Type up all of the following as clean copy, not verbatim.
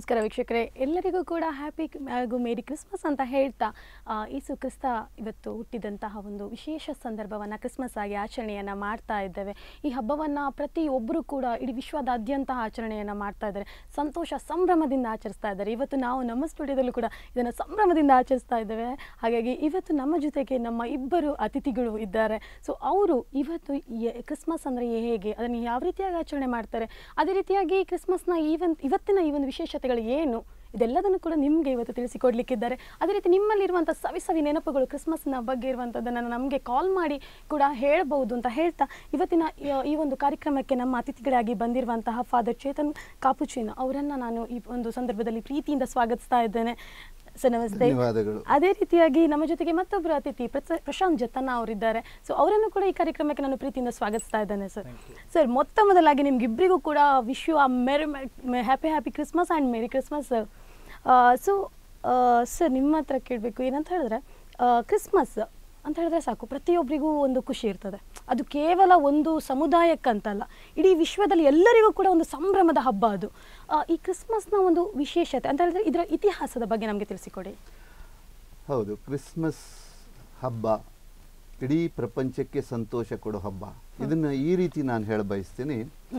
ನಮಸ್ಕಾರ ವೀಕ್ಷಕರೇ, ಎಲ್ಲರಿಗೂ ಕೂಡ ಹ್ಯಾಪಿ ಹಾಗೂ ಮೇರಿ ಕ್ರಿಸ್ಮಸ್ ಅಂತ ಹೇಳ್ತಾ ಯೇಸು ಕ್ರಿಸ್ತ ಇವತ್ತು ಹುಟ್ಟಿದಂತಹ ಒಂದು ವಿಶೇಷ ಸಂದರ್ಭವನ್ನು ಕ್ರಿಸ್ಮಸ್ ಆಗಿ ಆಚರಣೆಯನ್ನು ಮಾಡ್ತಾ ಇದ್ದೇವೆ. ಈ ಹಬ್ಬವನ್ನು ಪ್ರತಿಯೊಬ್ಬರು ಕೂಡ ಇಡೀ ವಿಶ್ವದಾದ್ಯಂತ ಆಚರಣೆಯನ್ನು ಮಾಡ್ತಾ ಇದ್ದಾರೆ, ಸಂತೋಷ ಸಂಭ್ರಮದಿಂದ ಆಚರಿಸ್ತಾ ಇದ್ದಾರೆ. ಇವತ್ತು ನಾವು ನಮ್ಮ ಸ್ಟುಡಿಯೋದಲ್ಲೂ ಕೂಡ ಇದನ್ನು ಸಂಭ್ರಮದಿಂದ ಆಚರಿಸ್ತಾ ಇದ್ದೇವೆ. ಹಾಗಾಗಿ ಇವತ್ತು ನಮ್ಮ ಜೊತೆಗೆ ನಮ್ಮ ಇಬ್ಬರು ಅತಿಥಿಗಳು ಇದ್ದಾರೆ. ಸೊ ಅವರು ಇವತ್ತು ಕ್ರಿಸ್ಮಸ್ ಅಂದರೆ ಹೇಗೆ, ಅದನ್ನು ಯಾವ ರೀತಿಯಾಗಿ ಆಚರಣೆ ಮಾಡ್ತಾರೆ, ಅದೇ ರೀತಿಯಾಗಿ ಕ್ರಿಸ್ಮಸ್ನ ಇವತ್ತಿನ ಈ ಒಂದು ವಿಶೇಷತೆಗಳು ಏನು, ಇದೆಲ್ಲದನ್ನು ಕೂಡ ನಿಮಗೆ ಇವತ್ತು ತಿಳಿಸಿಕೊಡ್ಲಿಕ್ಕಿದ್ದಾರೆ. ಅದೇ ರೀತಿ ನಿಮ್ಮಲ್ಲಿರುವಂಥ ಸವಿ ನೆನಪುಗಳು ಕ್ರಿಸ್ಮಸ್ನ ಬಗ್ಗೆ ಇರುವಂಥದ್ದನ್ನು ನಮಗೆ ಕಾಲ್ ಮಾಡಿ ಕೂಡ ಹೇಳಬಹುದು ಅಂತ ಹೇಳ್ತಾ ಇವತ್ತಿನ ಈ ಒಂದು ಕಾರ್ಯಕ್ರಮಕ್ಕೆ ನಮ್ಮ ಅತಿಥಿಗಳಾಗಿ ಬಂದಿರುವಂತಹ ಫಾದರ್ ಚೇತನ್ ಕಾಪುಚಿನ್ ಅವರನ್ನು ನಾನು ಈ ಒಂದು ಸಂದರ್ಭದಲ್ಲಿ ಪ್ರೀತಿಯಿಂದ ಸ್ವಾಗತಿಸ್ತಾ ಇದ್ದೇನೆ. ಸರ್ ನಮಸ್ತೆ. ಅದೇ ರೀತಿಯಾಗಿ ನಮ್ಮ ಜೊತೆಗೆ ಮತ್ತೊಬ್ಬರು ಅತಿಥಿ ಪ್ರಶಾಂತ್ ಜತನ ಅವರಿದ್ದಾರೆ. ಸೊ ಅವರನ್ನು ಕೂಡ ಈ ಕಾರ್ಯಕ್ರಮಕ್ಕೆ ನಾನು ಪ್ರೀತಿಯಿಂದ ಸ್ವಾಗತಿಸ್ತಾ ಇದ್ದೇನೆ. ಸರ್ ಮೊದಲಾಗಿ ನಿಮ್ಗಿಬ್ಬರಿಗೂ ಕೂಡ wish you happy Christmas and merry Christmas. So sir ನಿಮ್ಮ ಹತ್ರ ಕೇಳಬೇಕು ಏನಂತ ಹೇಳಿದ್ರೆ, ಕ್ರಿಸ್ಮಸ್ ಅಂತ ಹೇಳಿದ್ರೆ ಸಾಕು, ಪ್ರತಿಯೊಬ್ಬರಿಗೂ ಒಂದು ಖುಷಿ ಇರ್ತದೆ. ಅದು ಕೇವಲ ಒಂದು ಸಮುದಾಯಕ್ಕಂತಲ್ಲ, ಇಡೀ ವಿಶ್ವದಲ್ಲಿ ಎಲ್ಲರಿಗೂ ಕೂಡ ಒಂದು ಸಂಭ್ರಮದ ಹಬ್ಬ ಅದು. ಈ ಕ್ರಿಸ್ಮಸ್ನ ಒಂದು ವಿಶೇಷತೆ ಅಂತ ಹೇಳಿದ್ರೆ ಇದರ ಇತಿಹಾಸದ ಬಗ್ಗೆ ನಮಗೆ ತಿಳಿಸಿಕೊಡಿ. ಹೌದು, ಕ್ರಿಸ್ಮಸ್ ಹಬ್ಬ ಇಡೀ ಪ್ರಪಂಚಕ್ಕೆ ಸಂತೋಷ ಕೊಡೋ ಹಬ್ಬ. ಇದನ್ನು ಈ ರೀತಿ ನಾನು ಹೇಳ ಬಯಸ್ತೀನಿ.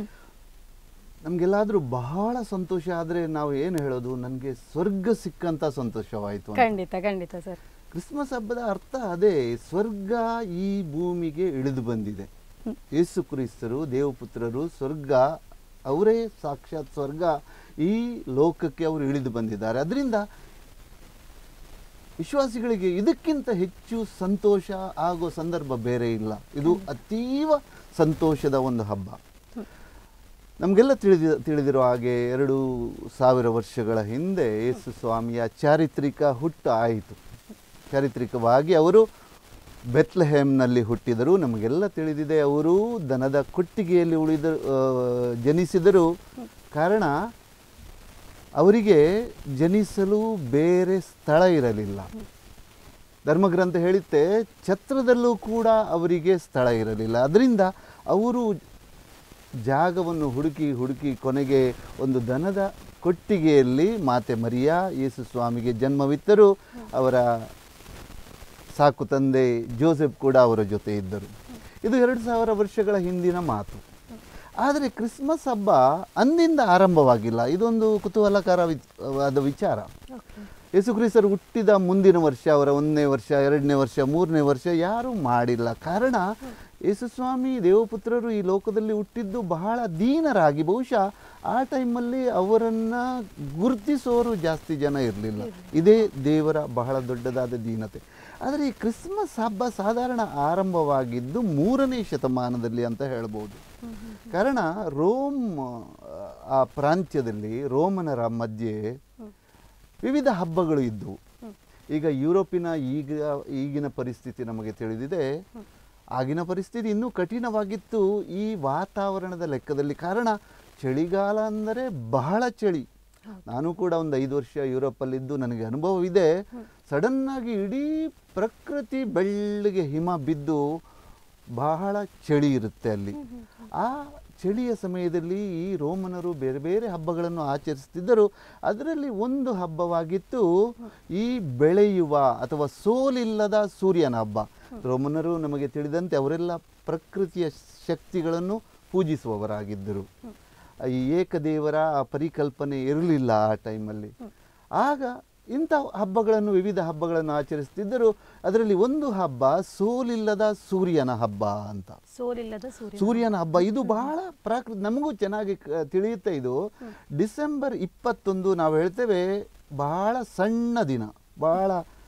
ನಮಗೆಲ್ಲಾದರೂ ಬಹಳ ಸಂತೋಷ ಆದರೆ ನಾವು ಏನು ಹೇಳೋದು, ನನಗೆ ಸ್ವರ್ಗ ಸಿಕ್ಕಂಥ ಸಂತೋಷವಾಯಿತು. ಖಂಡಿತ ಸರ್. ಕ್ರಿಸ್ಮಸ್ ಹಬ್ಬದ ಅರ್ಥ ಅದೇ, ಸ್ವರ್ಗ ಈ ಭೂಮಿಗೆ ಇಳಿದು ಬಂದಿದೆ. ಯೇಸು ಕ್ರಿಸ್ತರು ದೇವಪುತ್ರರು, ಸ್ವರ್ಗ ಅವರೇ ಸಾಕ್ಷಾತ್ ಸ್ವರ್ಗ ಈ ಲೋಕಕ್ಕೆ ಅವರು ಇಳಿದು ಬಂದಿದ್ದಾರೆ. ಅದರಿಂದ ವಿಶ್ವಾಸಿಗಳಿಗೆ ಇದಕ್ಕಿಂತ ಹೆಚ್ಚು ಸಂತೋಷ ಆಗೋ ಸಂದರ್ಭ ಬೇರೆ ಇಲ್ಲ. ಇದು ಅತೀವ ಸಂತೋಷದ ಒಂದು ಹಬ್ಬ. ನಮಗೆಲ್ಲ ತಿಳಿದಿರೋ ಹಾಗೆ 2000 ವರ್ಷಗಳ ಹಿಂದೆ ಯೇಸು ಸ್ವಾಮಿಯ ಚಾರಿತ್ರಿಕ ಹುಟ್ಟು ಆಯಿತು. ಚಾರಿತ್ರಿಕವಾಗಿ ಅವರು ಬೆತ್ಲೆಹೇಮ್ನಲ್ಲಿ ಹುಟ್ಟಿದರು. ನಮಗೆಲ್ಲ ತಿಳಿದಿದೆ, ಅವರು ದನದ ಕೊಟ್ಟಿಗೆಯಲ್ಲಿ ಜನಿಸಿದರು. ಕಾರಣ ಅವರಿಗೆ ಜನಿಸಲು ಬೇರೆ ಸ್ಥಳ ಇರಲಿಲ್ಲ. ಧರ್ಮಗ್ರಂಥ ಹೇಳುತ್ತೆ, ಛತ್ರದಲ್ಲೂ ಕೂಡ ಅವರಿಗೆ ಸ್ಥಳ ಇರಲಿಲ್ಲ. ಅದರಿಂದ ಅವರು ಜಾಗವನ್ನು ಹುಡುಕಿ ಕೊನೆಗೆ ಒಂದು ದನದ ಕೊಟ್ಟಿಗೆಯಲ್ಲಿ ಮಾತೆ ಮರಿಯಾ ಯೇಸು ಸ್ವಾಮಿಗೆ ಜನ್ಮವಿತ್ತರು. ಅವರ ಸಾಕು ತಂದೆ ಜೋಸೆಫ್ ಕೂಡ ಅವರ ಜೊತೆ ಇದ್ದರು. ಇದು 2000 ವರ್ಷಗಳ ಹಿಂದಿನ ಮಾತು. ಆದರೆ ಕ್ರಿಸ್ಮಸ್ ಹಬ್ಬ ಅಂದಿಂದ ಆರಂಭವಾಗಿಲ್ಲ. ಇದೊಂದು ಕುತೂಹಲಕರವಾದ ವಿಚಾರ. ಯೇಸು ಕ್ರಿಸ್ತರು ಹುಟ್ಟಿದ ಮುಂದಿನ ವರ್ಷ, ಅವರ 1ನೇ ವರ್ಷ, 2ನೇ ವರ್ಷ, 3ನೇ ವರ್ಷ ಯಾರೂ ಮಾಡಿಲ್ಲ. ಕಾರಣ ಯೇಸು ಸ್ವಾಮಿ ದೇವಪುತ್ರರು ಈ ಲೋಕದಲ್ಲಿ ಹುಟ್ಟಿದ್ದು ಬಹಳ ದೀನರಾಗಿ. ಬಹುಶಃ ಆ ಟೈಮಲ್ಲಿ ಅವರನ್ನು ಗುರುತಿಸೋರು ಜಾಸ್ತಿ ಜನ ಇರಲಿಲ್ಲ. ಇದೇ ದೇವರ ಬಹಳ ದೊಡ್ಡದಾದ ದೀನತೆ. ಆದರೆ ಈ ಕ್ರಿಸ್ಮಸ್ ಹಬ್ಬ ಸಾಧಾರಣ ಆರಂಭವಾಗಿದ್ದು 3ನೇ ಶತಮಾನದಲ್ಲಿ ಅಂತ ಹೇಳ್ಬೋದು. ಕಾರಣ ರೋಮ್ ಆ ಪ್ರಾಂತ್ಯದಲ್ಲಿ ರೋಮನರ ಮಧ್ಯೆ ವಿವಿಧ ಹಬ್ಬಗಳು ಇದ್ದವು. ಈಗ ಯುರೋಪಿನ ಈಗಿನ ಪರಿಸ್ಥಿತಿ ನಮಗೆ ತಿಳಿದಿದೆ. ಆಗಿನ ಪರಿಸ್ಥಿತಿ ಇನ್ನೂ ಕಠಿಣವಾಗಿತ್ತು ಈ ವಾತಾವರಣದ ಲೆಕ್ಕದಲ್ಲಿ. ಕಾರಣ ಚಳಿಗಾಲ ಅಂದರೆ ಬಹಳ ಚಳಿ. ನಾನು ಕೂಡ ಒಂದು 5 ವರ್ಷ ಯುರೋಪಲ್ಲಿದ್ದು ನನಗೆ ಅನುಭವವಿದೆ. ಸಡನ್ನಾಗಿ ಇಡೀ ಪ್ರಕೃತಿ ಬೆಳ್ಳಗೆ ಹಿಮ ಬಿದ್ದು ಬಹಳ ಚಳಿ ಇರುತ್ತೆ ಅಲ್ಲಿ. ಆ ಚಳಿಯ ಸಮಯದಲ್ಲಿ ಈ ರೋಮನರು ಬೇರೆ ಬೇರೆ ಹಬ್ಬಗಳನ್ನು ಆಚರಿಸ್ತಿದ್ದರು. ಅದರಲ್ಲಿ ಒಂದು ಹಬ್ಬವಾಗಿತ್ತು ಈ ಬೆಳೆಯುವ ಅಥವಾ ಸೋಲಿಲ್ಲದ ಸೂರ್ಯನ ಹಬ್ಬ. ರೋಮನರು ನಮಗೆ ತಿಳಿದಂತೆ ಅವರೆಲ್ಲ ಪ್ರಕೃತಿಯ ಶಕ್ತಿಗಳನ್ನು ಪೂಜಿಸುವವರಾಗಿದ್ದರು. ಈ ಏಕದೇವರ ಪರಿಕಲ್ಪನೆ ಇರಲಿಲ್ಲ ಆ ಟೈಮಲ್ಲಿ. ಆಗ ಇಂಥ ಹಬ್ಬಗಳನ್ನು, ವಿವಿಧ ಹಬ್ಬಗಳನ್ನು ಆಚರಿಸ್ತಿದ್ದರು. ಅದರಲ್ಲಿ ಒಂದು ಹಬ್ಬ ಸೋಲಿಲ್ಲದ ಸೂರ್ಯನ ಹಬ್ಬ ಅಂತ. ಸೂರ್ಯನ ಹಬ್ಬ ಇದು ಬಹಳ ನಮಗೂ ಚೆನ್ನಾಗಿ ತಿಳಿಯುತ್ತೆ. ಇದು ಡಿಸೆಂಬರ್ 21 ನಾವು ಹೇಳ್ತೇವೆ, ಬಹಳ ಸಣ್ಣ ದಿನ, ಬಹಳ